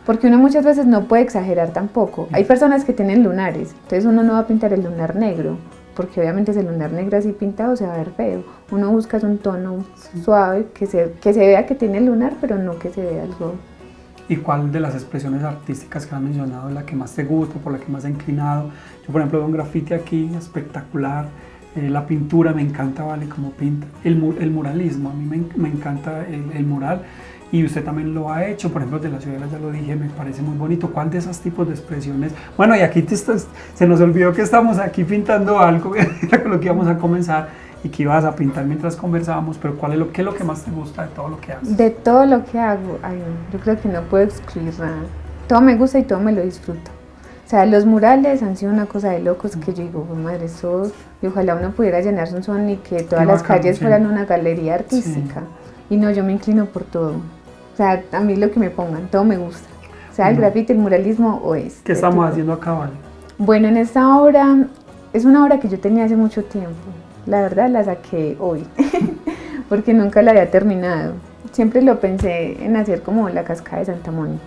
Speaker 5: porque uno muchas veces no puede exagerar tampoco. Hay personas que tienen lunares, entonces uno no va a pintar el lunar negro, porque obviamente ese lunar negro así pintado se va a ver feo. Uno busca un tono suave, que se, que se vea que tiene el lunar, pero no que se vea algo.
Speaker 3: ¿Y cuál de las expresiones artísticas que has mencionado es la que más te gusta, por la que más has inclinado? Yo, por ejemplo, veo un grafiti aquí espectacular, eh, la pintura me encanta, vale, como pinta, el, mu el muralismo, a mí me, me encanta el, el mural, y usted también lo ha hecho, por ejemplo, de la ciudad, ya lo dije, me parece muy bonito. ¿Cuál de esos tipos de expresiones? Bueno, y aquí te estás, se nos olvidó que estamos aquí pintando algo, que era con lo que íbamos a comenzar, y que ibas a pintar mientras conversábamos, pero ¿cuál es lo, qué es lo que más te gusta de todo lo que haces?
Speaker 5: De todo lo que hago, ay, yo creo que no puedo excluir nada. Todo me gusta y todo me lo disfruto. O sea, los murales han sido una cosa de locos que yo digo, oh, madre, eso, y ojalá uno pudiera llenar Sonsón y que todas las
Speaker 3: bacano,
Speaker 5: calles
Speaker 3: sí.
Speaker 5: fueran una galería artística. Sí. Y no, yo me inclino por todo. O sea, a mí lo que me pongan, todo me gusta. O sea, el
Speaker 3: no.
Speaker 5: grafiti, el muralismo o es.
Speaker 3: ¿Qué estamos tipo. haciendo acá, vale?
Speaker 5: Bueno, en esta obra, es una obra que yo tenía hace mucho tiempo. La verdad la saqué hoy, porque nunca la había terminado. Siempre lo pensé en hacer como la cascada de Santa Mónica.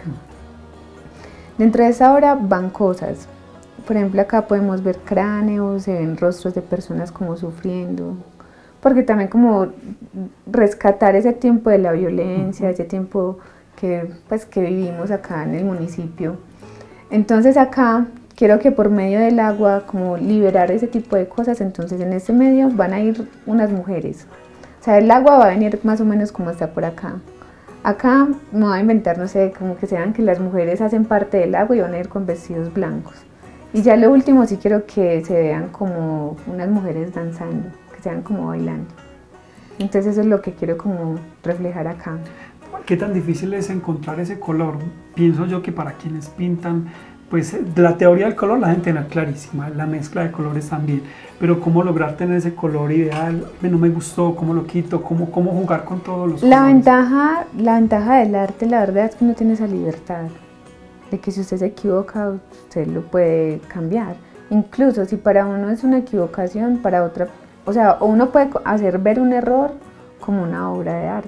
Speaker 5: Dentro de esa obra van cosas. Por ejemplo, acá podemos ver cráneos, se ven rostros de personas como sufriendo. Porque también como rescatar ese tiempo de la violencia, ese tiempo que, pues, que vivimos acá en el municipio. Entonces acá quiero que por medio del agua como liberar ese tipo de cosas. Entonces en este medio van a ir unas mujeres. O sea, el agua va a venir más o menos como está por acá. Acá me voy a inventar, no sé, como que sean que las mujeres hacen parte del agua y van a ir con vestidos blancos. Y ya lo último sí quiero que se vean como unas mujeres danzando, que sean como bailando. Entonces eso es lo que quiero como reflejar acá.
Speaker 3: ¿Qué tan difícil es encontrar ese color? Pienso yo que para quienes pintan, pues la teoría del color la deben tener clarísima, la mezcla de colores también, pero cómo lograr tener ese color ideal, no me gustó, cómo lo quito, cómo, cómo jugar con todos los
Speaker 5: la
Speaker 3: colores.
Speaker 5: Ventaja, la ventaja del arte, la verdad es que uno tiene esa libertad, de que si usted se equivoca, usted lo puede cambiar. Incluso si para uno es una equivocación, para otra, o sea, uno puede hacer ver un error como una obra de arte,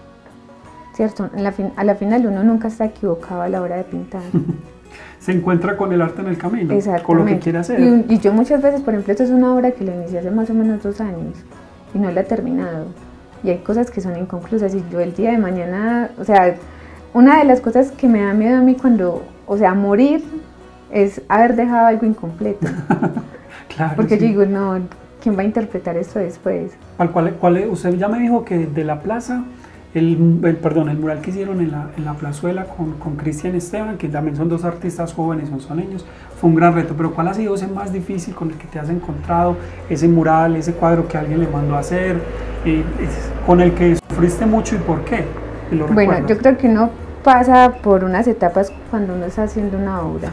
Speaker 5: ¿cierto? En la fin, a la final uno nunca está equivocado a la hora de pintar.
Speaker 3: Se encuentra con el arte en el camino, con lo que quiere hacer.
Speaker 5: Y, y yo muchas veces, por ejemplo, esta es una obra que la inicié hace más o menos dos años y no la he terminado. Y hay cosas que son inconclusas y yo el día de mañana, o sea, una de las cosas que me da miedo a mí cuando, o sea, morir, es haber dejado algo incompleto.
Speaker 3: Claro,
Speaker 5: porque
Speaker 3: sí.
Speaker 5: yo digo, no, ¿quién va a interpretar esto después?
Speaker 3: ¿Cuál, cuál, cuál, usted ya me dijo que de la plaza, el, el, perdón, el mural que hicieron en la, en la plazuela con, con Cristian Esteban, que también son dos artistas jóvenes, son soneños, fue un gran reto, pero ¿cuál ha sido ese más difícil con el que te has encontrado? Ese mural, ese cuadro que alguien le mandó a hacer, eh, con el que sufriste mucho y por qué? ¿Lo
Speaker 5: bueno,
Speaker 3: recuerdas?
Speaker 5: yo creo que uno pasa por unas etapas cuando uno está haciendo una obra.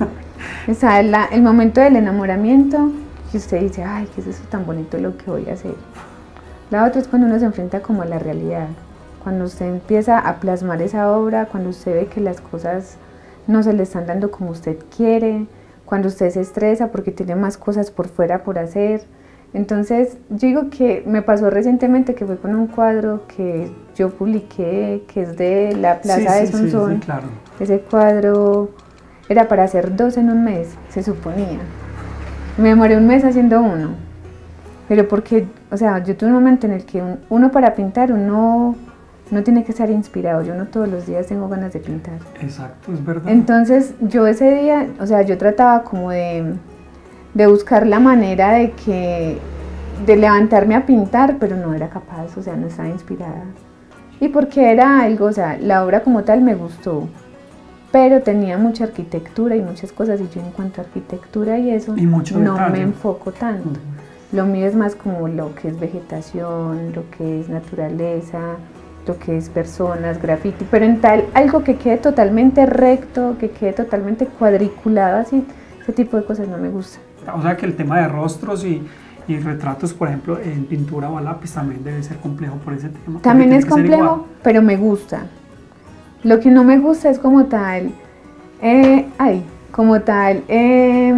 Speaker 5: O sea, la, el momento del enamoramiento, que usted dice, ay, ¿qué es eso tan bonito lo que voy a hacer? La otra es cuando uno se enfrenta como a la realidad. Cuando usted empieza a plasmar esa obra, cuando usted ve que las cosas no se le están dando como usted quiere, cuando usted se estresa porque tiene más cosas por fuera por hacer. Entonces, yo digo que me pasó recientemente que fue con un cuadro que yo publiqué, que es de la Plaza
Speaker 3: sí,
Speaker 5: de
Speaker 3: sí,
Speaker 5: Sonsón.
Speaker 3: Sí, sí, claro.
Speaker 5: Ese cuadro era para hacer dos en un mes, se suponía. Me demoré un mes haciendo uno, pero porque, o sea, yo tuve un momento en el que un, uno para pintar, uno no tiene que estar inspirado, yo no todos los días tengo ganas de pintar.
Speaker 3: Exacto, es verdad.
Speaker 5: Entonces yo ese día, o sea, yo trataba como de, de buscar la manera de que, de levantarme a pintar, pero no era capaz, o sea, no estaba inspirada. Y porque era algo, o sea, la obra como tal me gustó, pero tenía mucha arquitectura y muchas cosas, y yo en cuanto a arquitectura y eso,
Speaker 3: y mucho
Speaker 5: no
Speaker 3: detalle.
Speaker 5: me enfoco tanto. Uh-huh. Lo mío es más como lo que es vegetación, lo que es naturaleza, lo que es personas, graffiti, pero en tal, algo que quede totalmente recto, que quede totalmente cuadriculado, así, ese tipo de cosas no me gusta.
Speaker 3: O sea que el tema de rostros y, y retratos, por ejemplo, en pintura o a lápiz también debe ser complejo por ese tema.
Speaker 5: También es complejo, pero me gusta. Lo que no me gusta es como tal, eh, ay, como tal, eh,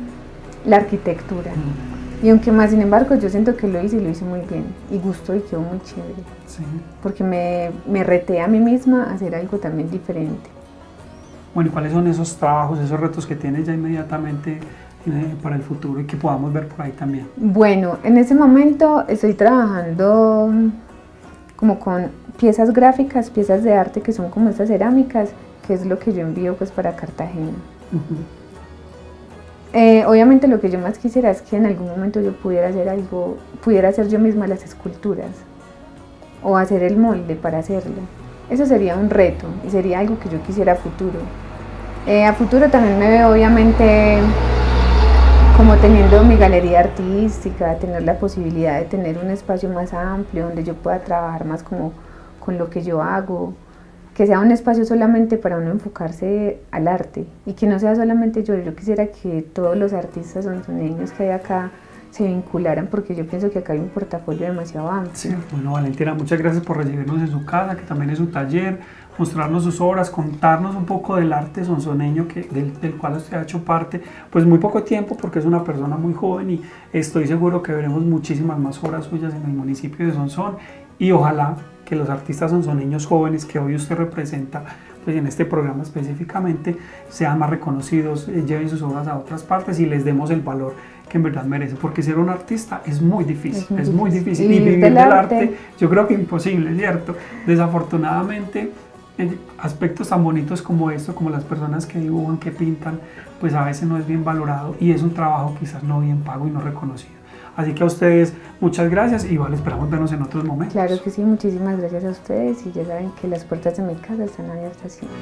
Speaker 5: la arquitectura. Mm. Y aunque más, sin embargo, yo siento que lo hice y lo hice muy bien, y gustó y quedó muy chévere,
Speaker 3: sí.
Speaker 5: Porque me, me reté a mí misma a hacer algo también diferente.
Speaker 3: Bueno, ¿y cuáles son esos trabajos, esos retos que tienes ya inmediatamente eh, para el futuro y que podamos ver por ahí también?
Speaker 5: Bueno, en ese momento estoy trabajando como con piezas gráficas, piezas de arte que son como estas cerámicas, que es lo que yo envío pues para Cartagena. Uh-huh. eh, obviamente lo que yo más quisiera es que en algún momento yo pudiera hacer algo, pudiera hacer yo misma las esculturas o hacer el molde para hacerlo. Eso sería un reto y sería algo que yo quisiera a futuro. Eh, a futuro también me veo obviamente como teniendo mi galería artística, tener la posibilidad de tener un espacio más amplio donde yo pueda trabajar más como con lo que yo hago, que sea un espacio solamente para uno enfocarse al arte y que no sea solamente yo. Yo quisiera que todos los artistas sonsoneños que hay acá se vincularan, porque yo pienso que acá hay un portafolio demasiado amplio.
Speaker 3: Sí, bueno, Valentina, muchas gracias por recibirnos en su casa, que también es su taller, mostrarnos sus obras, contarnos un poco del arte sonsoneño que, del, del cual usted ha hecho parte, pues muy poco tiempo porque es una persona muy joven y estoy seguro que veremos muchísimas más obras suyas en el municipio de Sonsón y ojalá que los artistas sonsoneños jóvenes que hoy usted representa, pues en este programa específicamente, sean más reconocidos, eh, lleven sus obras a otras partes y les demos el valor que en verdad merece, porque ser un artista es muy difícil, es muy, es muy difícil, y, y vivir del arte. arte, yo creo que imposible, ¿cierto? Desafortunadamente, en aspectos tan bonitos como esto, como las personas que dibujan, que pintan, pues a veces no es bien valorado y es un trabajo quizás no bien pago y no reconocido. Así que a ustedes muchas gracias y vale, esperamos vernos en otros momentos.
Speaker 5: Claro que sí, muchísimas gracias a ustedes y ya saben que las puertas de mi casa están abiertas siempre.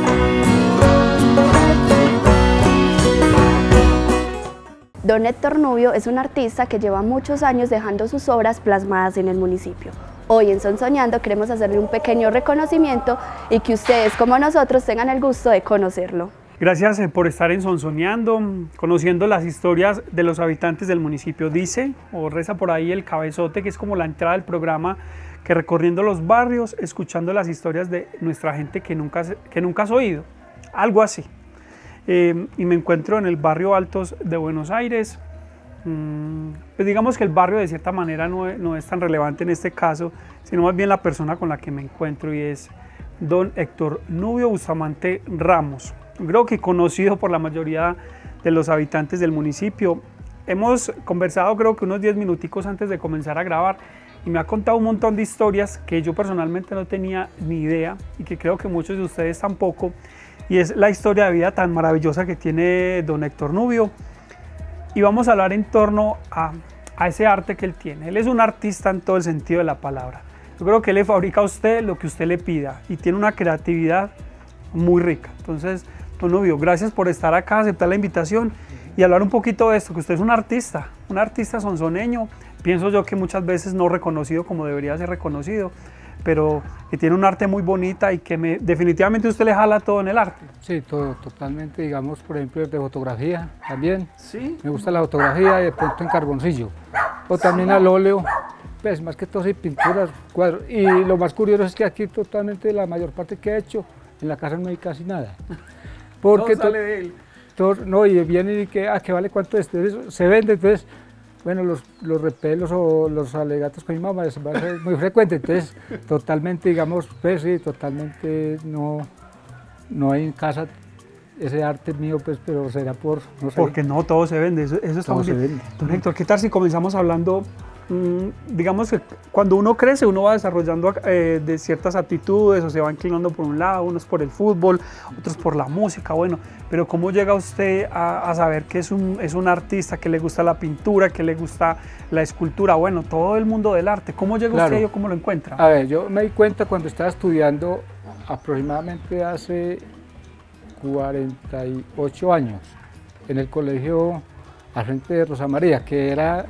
Speaker 2: Don Héctor Nubio es un artista que lleva muchos años dejando sus obras plasmadas en el municipio. Hoy en Sonsoñando queremos hacerle un pequeño reconocimiento y que ustedes como nosotros tengan el gusto de conocerlo.
Speaker 3: Gracias por estar en Sonsoñando, conociendo las historias de los habitantes del municipio. Dice o reza por ahí el cabezote, que es como la entrada del programa, que recorriendo los barrios, escuchando las historias de nuestra gente que nunca, que nunca has oído, algo así. Eh, y me encuentro en el barrio Altos de Buenos Aires. Mm, pues digamos que el barrio de cierta manera no es, no es tan relevante en este caso, sino más bien la persona con la que me encuentro, y es don Héctor Nubio Bustamante Ramos. Creo que conocido por la mayoría de los habitantes del municipio. Hemos conversado creo que unos diez minuticos antes de comenzar a grabar y me ha contado un montón de historias que yo personalmente no tenía ni idea y que creo que muchos de ustedes tampoco, y es la historia de vida tan maravillosa que tiene don Héctor Nubio. Y vamos a hablar en torno a, a ese arte que él tiene. Él es un artista en todo el sentido de la palabra. Yo creo que él le fabrica a usted lo que usted le pida y tiene una creatividad muy rica. Entonces, don Nubio, gracias por estar acá, aceptar la invitación y hablar un poquito de esto, que usted es un artista, un artista sonsoneño, pienso yo que muchas veces no reconocido como debería ser reconocido, pero que tiene un arte muy bonita y que me, definitivamente usted le jala todo en el arte.
Speaker 6: Sí, todo, totalmente, digamos, por ejemplo, de fotografía también.
Speaker 3: Sí.
Speaker 6: Me gusta la fotografía y de pronto en carboncillo, o también al óleo, pues más que todo sí, pinturas, cuadros. Y lo más curioso es que aquí totalmente la mayor parte que he hecho, en la casa no hay casi nada. Porque
Speaker 3: todo sale de él.
Speaker 6: Todo, no, y viene y que, ah, que vale cuánto es, entonces, se vende, entonces, bueno, los, los repelos o los alegatos con mi mamá es muy frecuente, entonces, totalmente, digamos, pues sí, totalmente no, no hay en casa ese arte mío, pues, pero será por, no sé.
Speaker 3: Porque no, todo se vende, eso, eso está
Speaker 6: todo
Speaker 3: muy
Speaker 6: se
Speaker 3: bien.
Speaker 6: vende.
Speaker 3: Don Héctor, ¿qué tal si comenzamos hablando, mmm, digamos que cuando uno crece, uno va desarrollando eh, de ciertas actitudes o se va inclinando por un lado, unos por el fútbol, otros por la música, bueno, pero ¿cómo llega usted a, a saber que es un, es un artista, que le gusta la pintura, que le gusta la escultura, bueno, todo el mundo del arte? ¿Cómo llega
Speaker 6: Claro.
Speaker 3: usted y cómo lo encuentra?
Speaker 6: A ver, yo me di cuenta cuando estaba estudiando aproximadamente hace cuarenta y ocho años en el colegio al frente de Rosa María, que era,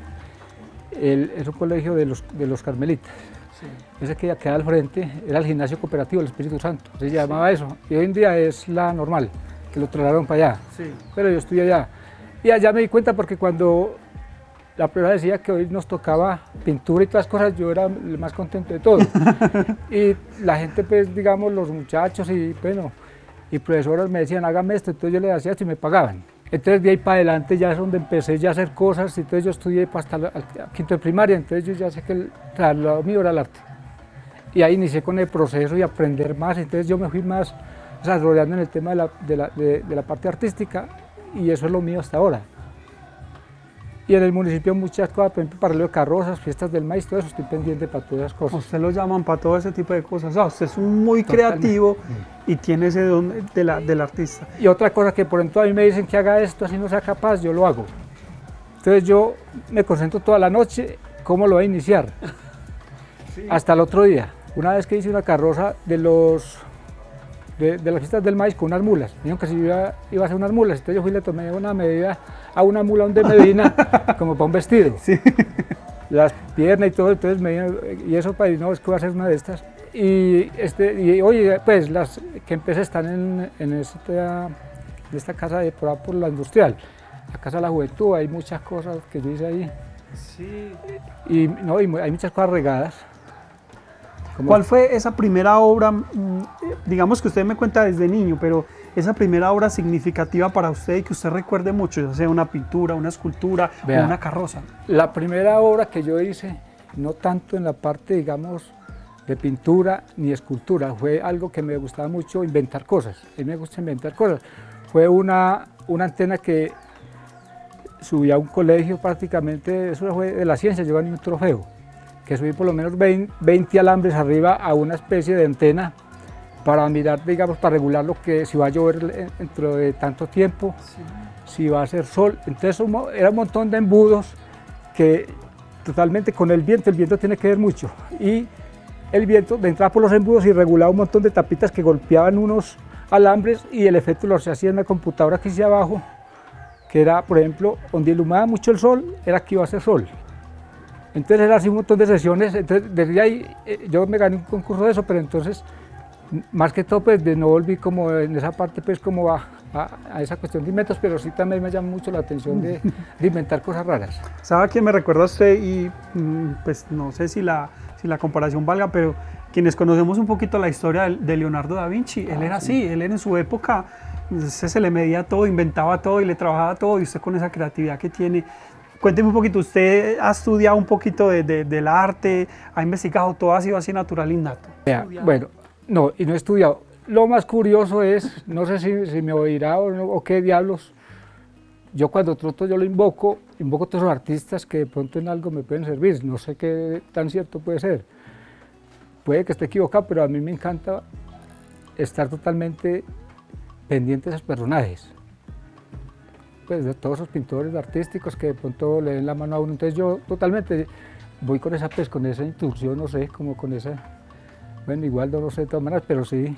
Speaker 6: el, era un colegio de los, de los carmelitas. Sí. Ese que queda al frente era el gimnasio cooperativo del Espíritu Santo, se llamaba sí. eso, y hoy en día es la normal, que lo trasladaron para allá, sí. pero yo estudié allá. Y allá me di cuenta porque cuando la profesora decía que hoy nos tocaba pintura y todas las cosas, yo era el más contento de todo. Y la gente, pues, digamos, los muchachos y, bueno, y profesoras me decían, hágame esto, entonces yo les hacía esto y me pagaban. Entonces de ahí para adelante ya es donde empecé ya a hacer cosas, y entonces yo estudié hasta el quinto de primaria, entonces yo ya sé que el traslado mío era el arte. Y ahí inicié con el proceso y aprender más, entonces yo me fui más o sea, rodeando en el tema de la, de la, de, de la parte artística, y eso es lo mío hasta ahora. Y en el municipio muchas cosas, por ejemplo, paralelo de carrozas, fiestas del maíz, todo eso estoy pendiente para todas esas cosas.
Speaker 3: Usted lo llaman para todo ese tipo de cosas. O sea, usted es muy Totalmente. creativo y tiene ese don de la, del artista.
Speaker 6: Y otra cosa que por ejemplo a mí me dicen que haga esto, así no sea capaz, yo lo hago. Entonces yo me concentro toda la noche, ¿cómo lo voy a iniciar? Sí. Hasta el otro día, una vez que hice una carroza de los... De, de las fiestas del maíz con unas mulas. Me dijeron que si iba, iba a hacer unas mulas, entonces yo fui y le tomé una medida a una mula de Medina como para un vestido. Sí. Las piernas y todo, entonces me dijeron, y eso para no, es que voy a hacer una de estas. Y, este, y oye, pues las que empecé están en, en esta, en esta casa de por, por la industrial, la Casa de la Juventud, hay muchas cosas que yo hice ahí. Sí. Y, no, y hay muchas cosas regadas.
Speaker 3: ¿Cuál fue esa primera obra, digamos que usted me cuenta desde niño, pero esa primera obra significativa para usted y que usted recuerde mucho, ya sea una pintura, una escultura Vea, o una carroza?
Speaker 6: La primera obra que yo hice, no tanto en la parte, digamos, de pintura ni escultura, fue algo que me gustaba mucho, inventar cosas. A mí me gusta inventar cosas. Fue una, una antena que subí a un colegio prácticamente, eso fue de la ciencia, yo gané un trofeo, que subí por lo menos veinte alambres arriba a una especie de antena para mirar, digamos, para regular lo que, si va a llover dentro de tanto tiempo, sí. si va a hacer sol. Entonces era un montón de embudos que totalmente con el viento, el viento tiene que ver mucho. Y el viento entraba por los embudos y regulaba un montón de tapitas que golpeaban unos alambres y el efecto lo se hacía en la computadora que hice abajo, que era, por ejemplo, donde iluminaba mucho el sol, era que iba a hacer sol. Entonces era así un montón de sesiones, entonces desde ahí eh, yo me gané un concurso de eso, pero entonces más que todo pues de no volví como en esa parte pues como a, a, a esa cuestión de inventos, pero sí también me llama mucho la atención de, de inventar cosas raras.
Speaker 3: ¿Sabe a quién me recuerda a usted? Y pues no sé si la, si la comparación valga, pero quienes conocemos un poquito la historia de, de Leonardo da Vinci, él ah, era sí. así, él en su época se, se le medía todo, inventaba todo y le trabajaba todo, y usted con esa creatividad que tiene. Cuénteme un poquito, usted ha estudiado un poquito de, de, del arte, ha investigado, todo ha sido así natural innato.
Speaker 6: Vea, bueno, no, y no he estudiado. Lo más curioso es, no sé si, si me oirá o, no, o qué diablos, yo cuando troto yo lo invoco, invoco a todos los artistas que de pronto en algo me pueden servir, no sé qué tan cierto puede ser. Puede que esté equivocado, pero a mí me encanta estar totalmente pendiente de esos personajes. Pues de todos esos pintores artísticos que de pronto le den la mano a uno, entonces yo totalmente voy con esa, pues, con esa intuición, no sé, como con esa, bueno, igual no lo sé de todas maneras, pero sí,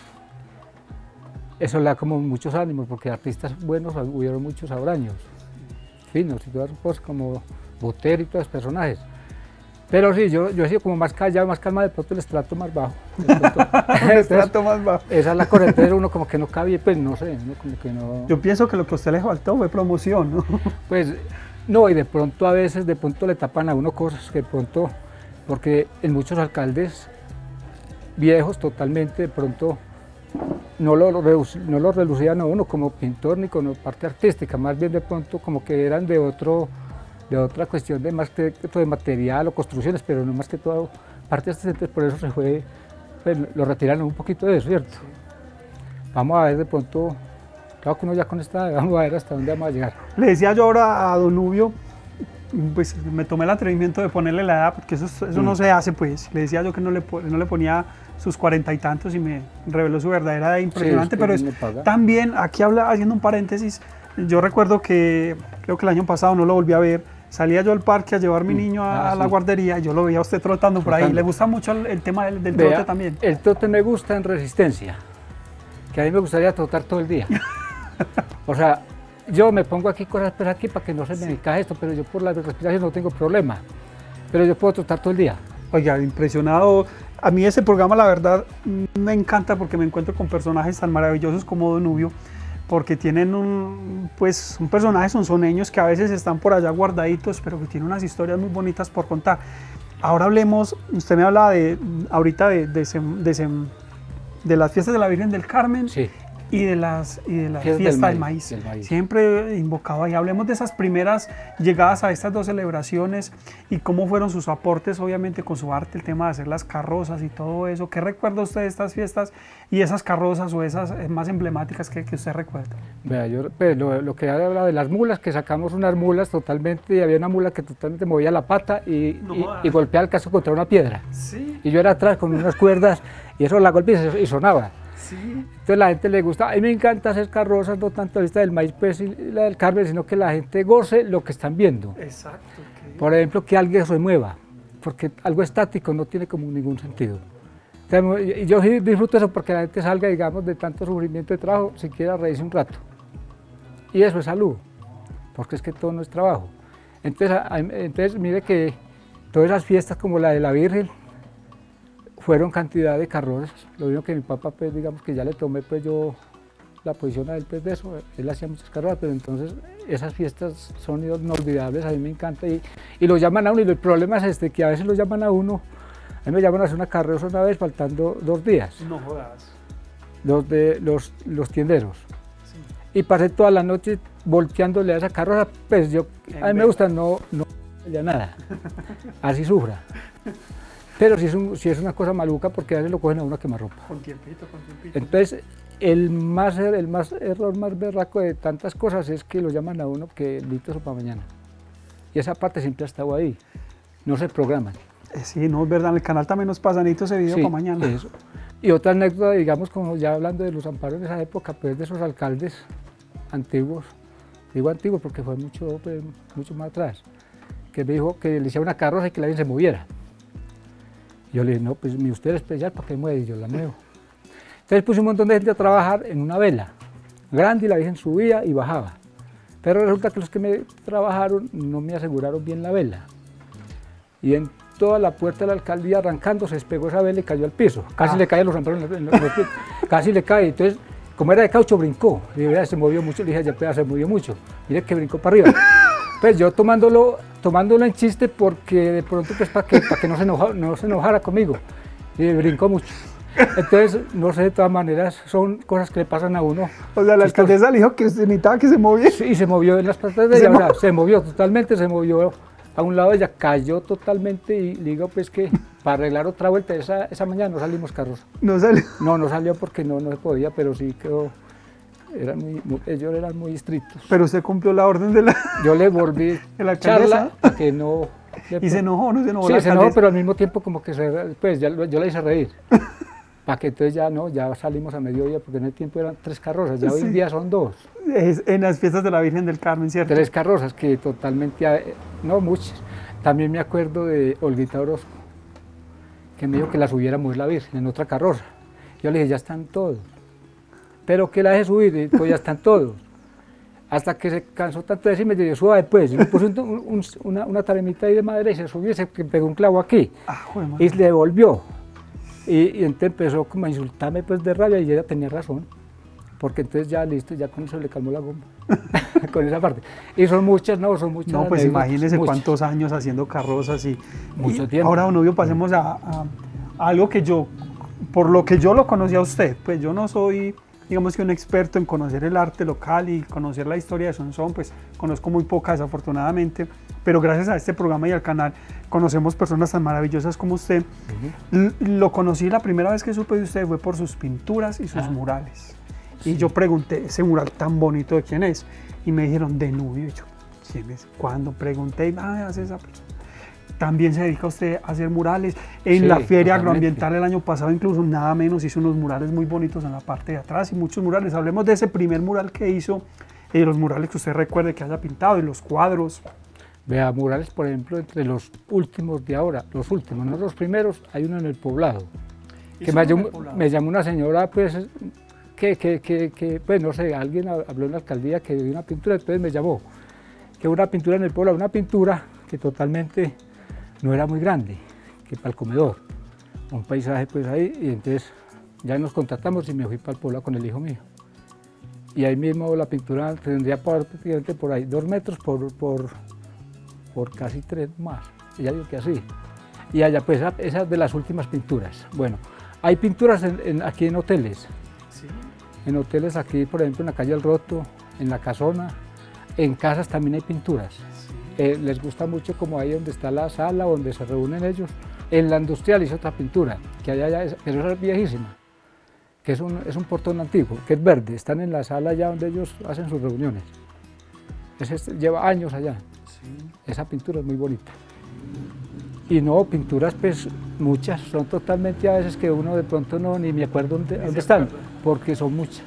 Speaker 6: eso le da como muchos ánimos, porque artistas buenos hubieron muchos ahora años, finos y todas esas cosas, como Botero y todos esos personajes. Pero sí, yo, yo he sido como más callado, más calma, de pronto el estrato más bajo.
Speaker 3: El estrato más bajo.
Speaker 6: Esa es la correcta, uno como que no cabía, pues no sé, ¿no? Como que no...
Speaker 3: Yo pienso que lo que a usted le faltó fue promoción, ¿no?
Speaker 6: Pues no, y de pronto a veces, de pronto le tapan a uno cosas que de pronto, porque en muchos alcaldes viejos totalmente, de pronto no lo, no lo relucían a uno como pintor ni como parte artística, más bien de pronto como que eran de otro... de otra cuestión de más que todo de material o construcciones, pero no más que todo parte de este, por eso se fue, pues, lo retiraron un poquito de eso, ¿cierto? Vamos a ver de pronto, claro que uno ya con esta, vamos a ver hasta dónde vamos a llegar.
Speaker 3: Le decía yo ahora a don Nubio, pues me tomé el atrevimiento de ponerle la edad, porque eso, eso mm. no se hace, pues, le decía yo que no le, no le ponía sus cuarenta y tantos y me reveló su verdadera edad, impresionante, sí, es que pero es, también, aquí habla, haciendo un paréntesis, yo recuerdo que, creo que el año pasado no lo volví a ver, salía yo al parque a llevar a mi niño a, ah, a la sí. guardería y yo lo veía a usted trotando por trotando. ahí. ¿Le gusta mucho el, el tema del, del Vea, trote también?
Speaker 6: El trote me gusta en resistencia, que a mí me gustaría trotar todo el día. O sea, yo me pongo aquí cosas por aquí para que no se me sí. cae esto, pero yo por la respiración no tengo problema. Pero yo puedo trotar todo el día.
Speaker 3: Oiga, impresionado. A mí ese programa, la verdad, me encanta porque me encuentro con personajes tan maravillosos como don Nubio, porque tienen un, pues, un personaje sonsoneños que a veces están por allá guardaditos, pero que tienen unas historias muy bonitas por contar. Ahora hablemos, usted me hablaba de, ahorita de, de, de, de las fiestas de la Virgen del Carmen,
Speaker 6: sí.
Speaker 3: y de las y de la
Speaker 6: Fiestas
Speaker 3: fiesta
Speaker 6: del
Speaker 3: del
Speaker 6: maíz,
Speaker 3: maíz.
Speaker 6: del maíz.
Speaker 3: Siempre invocaba y hablemos de esas primeras llegadas a estas dos celebraciones y cómo fueron sus aportes, obviamente con su arte, el tema de hacer las carrozas y todo eso. ¿Qué recuerda usted de estas fiestas y esas carrozas o esas eh, más emblemáticas que, que usted recuerda?
Speaker 6: Vea, yo pues, lo, lo que habla de las mulas, que sacamos unas mulas totalmente, y había una mula que totalmente movía la pata y,
Speaker 3: No
Speaker 6: y,
Speaker 3: jodas.
Speaker 6: y golpeaba el casco contra una piedra.
Speaker 3: Sí,
Speaker 6: Y yo era atrás con unas cuerdas y eso la golpeaba y sonaba.
Speaker 3: sí.
Speaker 6: Entonces la gente le gusta, a mí me encanta hacer carrozas, no tanto la del maíz pues, y la del Carmen, sino que la gente goce lo que están viendo.
Speaker 3: Exacto. que-
Speaker 6: Por ejemplo, que alguien se mueva, porque algo estático no tiene como ningún sentido. Entonces, y yo sí disfruto eso porque la gente salga, digamos, de tanto sufrimiento de trabajo, siquiera reírse un rato. Y eso es salud, porque es que todo no es trabajo. Entonces, a- a- entonces mire que todas esas fiestas como la de la Virgen, fueron cantidad de carrozas. Lo mismo que mi papá, pues digamos que ya le tomé pues yo la posición a él pues de eso, él hacía muchas carrozas, pero entonces esas fiestas son inolvidables, a mí me encanta y, y lo llaman a uno y el problema es este, que a veces lo llaman a uno, a mí me llaman a hacer una carroza una vez faltando dos días,
Speaker 3: No jodas.
Speaker 6: los, de, los, los tienderos. Y pasé toda la noche volteándole a esa carroza, pues yo, a mí me gusta no, no ya nada, así sufra. Pero si es, un, si es una cosa maluca, porque a veces lo cogen a uno a quemarropa.
Speaker 3: Con tiempito, con tiempito.
Speaker 6: Entonces, el más, er- el más error más berraco de tantas cosas es que lo llaman a uno que listo eso para mañana. Y esa parte siempre ha estado ahí, no se programan.
Speaker 3: Eh, sí, no es verdad, en el canal también nos pasan ese video
Speaker 6: Sí,
Speaker 3: para mañana.
Speaker 6: eso. Y otra anécdota, digamos, como ya hablando de los amparos en esa época, pues de esos alcaldes antiguos, digo antiguos porque fue mucho, pues, mucho más atrás, que me dijo que le hiciera una carroza y que la Virgen se moviera. Yo le dije, no, pues mi usted es especial, ¿para qué mueve? Y yo la muevo. Entonces puse un montón de gente a trabajar en una vela grande y la Virgen subía y bajaba. Pero resulta que los que me trabajaron no me aseguraron bien la vela. Y en toda la puerta de la alcaldía arrancando se despegó esa vela y cayó al piso. Casi
Speaker 3: Ah.
Speaker 6: le caen los amparos en los, en los- en los pies. Casi le cae. Entonces, como era de caucho, brincó. Y dije, "Vea, se movió mucho". Le dije, ya pues, se movió mucho. Mire que brincó para arriba. Pues yo tomándolo, tomándolo en chiste porque de pronto pues para que, para que no, se enojara, no se enojara conmigo. Y brincó mucho. Entonces, no sé, de todas maneras, son cosas que le pasan a uno.
Speaker 3: O sea, la alcaldesa le dijo que usted necesitaba que se moviera.
Speaker 6: Sí, y se movió en las patas de
Speaker 3: Se
Speaker 6: ella, o sea,
Speaker 3: movió.
Speaker 6: se movió totalmente, se movió a un lado de ella, cayó totalmente y le digo pues que para arreglar otra vuelta, esa, esa mañana no salimos carros.
Speaker 3: No salió.
Speaker 6: No, no salió porque no, no se podía, pero sí quedó, eran muy, muy- ellos eran muy estrictos.
Speaker 3: Pero usted cumplió la orden de la...
Speaker 6: Yo le volví
Speaker 3: ¿De la alcaldesa?
Speaker 6: charla para que no...
Speaker 3: Y se enojó, ¿no? Se enojó
Speaker 6: Sí,
Speaker 3: la
Speaker 6: se enojó,
Speaker 3: alcaldesa.
Speaker 6: pero al mismo tiempo como que se, pues ya, lo- yo la hice reír. Para que entonces ya no, ya salimos a mediodía, porque en el tiempo eran tres carrozas, ya hoy en
Speaker 3: Sí.
Speaker 6: día son dos.
Speaker 3: Es en las fiestas de la Virgen del Carmen, ¿cierto?
Speaker 6: Tres carrozas que totalmente, eh, no muchas. También me acuerdo de Olguita Orozco, que me dijo que la subiéramos la Virgen en otra carroza. Yo le dije, ya están todos. Pero que la deje subir, y pues ya están todos. Hasta que se cansó tanto de decirme, yo suba después. Y me puso un- un- una, una taremita ahí de madera y se subió y se pegó un clavo aquí.
Speaker 3: Ah, joder, madre.
Speaker 6: Y le devolvió. Y, y entonces empezó como a insultarme pues de rabia y ella tenía razón. Porque entonces ya listo, ya con eso le calmó la goma. Con esa parte. Y son muchas, no, son muchas.
Speaker 3: No, pues
Speaker 6: anécdotas,
Speaker 3: imagínese
Speaker 6: muchas.
Speaker 3: cuántos años haciendo carrozas y...
Speaker 6: Mucho
Speaker 3: y
Speaker 6: tiempo.
Speaker 3: Ahora, don Novio, pasemos a, a- a algo que yo, por lo que yo lo conocí a usted, pues yo no soy, digamos que un experto en conocer el arte local y conocer la historia de Sonsón, pues conozco muy poca desafortunadamente, pero gracias a este programa y al canal conocemos personas tan maravillosas como usted. L- Lo conocí la primera vez que supe de usted fue por sus pinturas y sus
Speaker 6: Ah.
Speaker 3: murales. Y yo pregunté, ese mural tan bonito, ¿de quién es? Y me dijeron, de Nubio. Y yo, ¿quién es? Cuando pregunté, ah, es esa persona. También se dedica usted a hacer murales. En
Speaker 6: Sí,
Speaker 3: la Feria
Speaker 6: totalmente.
Speaker 3: Agroambiental el año pasado, incluso nada menos, hizo unos murales muy bonitos en la parte de atrás y muchos murales. Hablemos de ese primer mural que hizo, y de los murales que usted recuerde que haya pintado y los cuadros.
Speaker 6: Vea, murales, por ejemplo, entre los últimos de ahora, los últimos, no los primeros, hay uno en el Poblado. Que
Speaker 3: Hizo
Speaker 6: me
Speaker 3: uno en
Speaker 6: llamó,
Speaker 3: el Poblado.
Speaker 6: me llamó una señora, pues, que, que, que, que, pues, no sé, alguien habló en la alcaldía que de una pintura, entonces me llamó. Que una pintura en el Poblado, una pintura que totalmente no era muy grande, que para el comedor. Un paisaje, pues, ahí, y entonces ya nos contactamos y me fui para el Poblado con el hijo mío. Y ahí mismo la pintura tendría por, prácticamente por ahí dos metros por, por, por casi tres más. Ella dijo que así. Y allá, pues, esa es de las últimas pinturas. Bueno, hay pinturas en- en- aquí en hoteles. en hoteles aquí, por ejemplo, en la calle El Roto, en la Casona, en casas también hay pinturas. Eh, les gusta mucho como ahí donde está la sala, donde se reúnen ellos. En la industrial hizo otra pintura, que hay allá, es, pero esa es viejísima, que es un, es un portón antiguo, que es verde, están en la sala allá donde ellos hacen sus reuniones. Ese lleva años allá, sí. Esa pintura es muy bonita. Y no, pinturas pues muchas, son totalmente a veces que uno de pronto no ni me acuerdo dónde, dónde están, porque son muchas.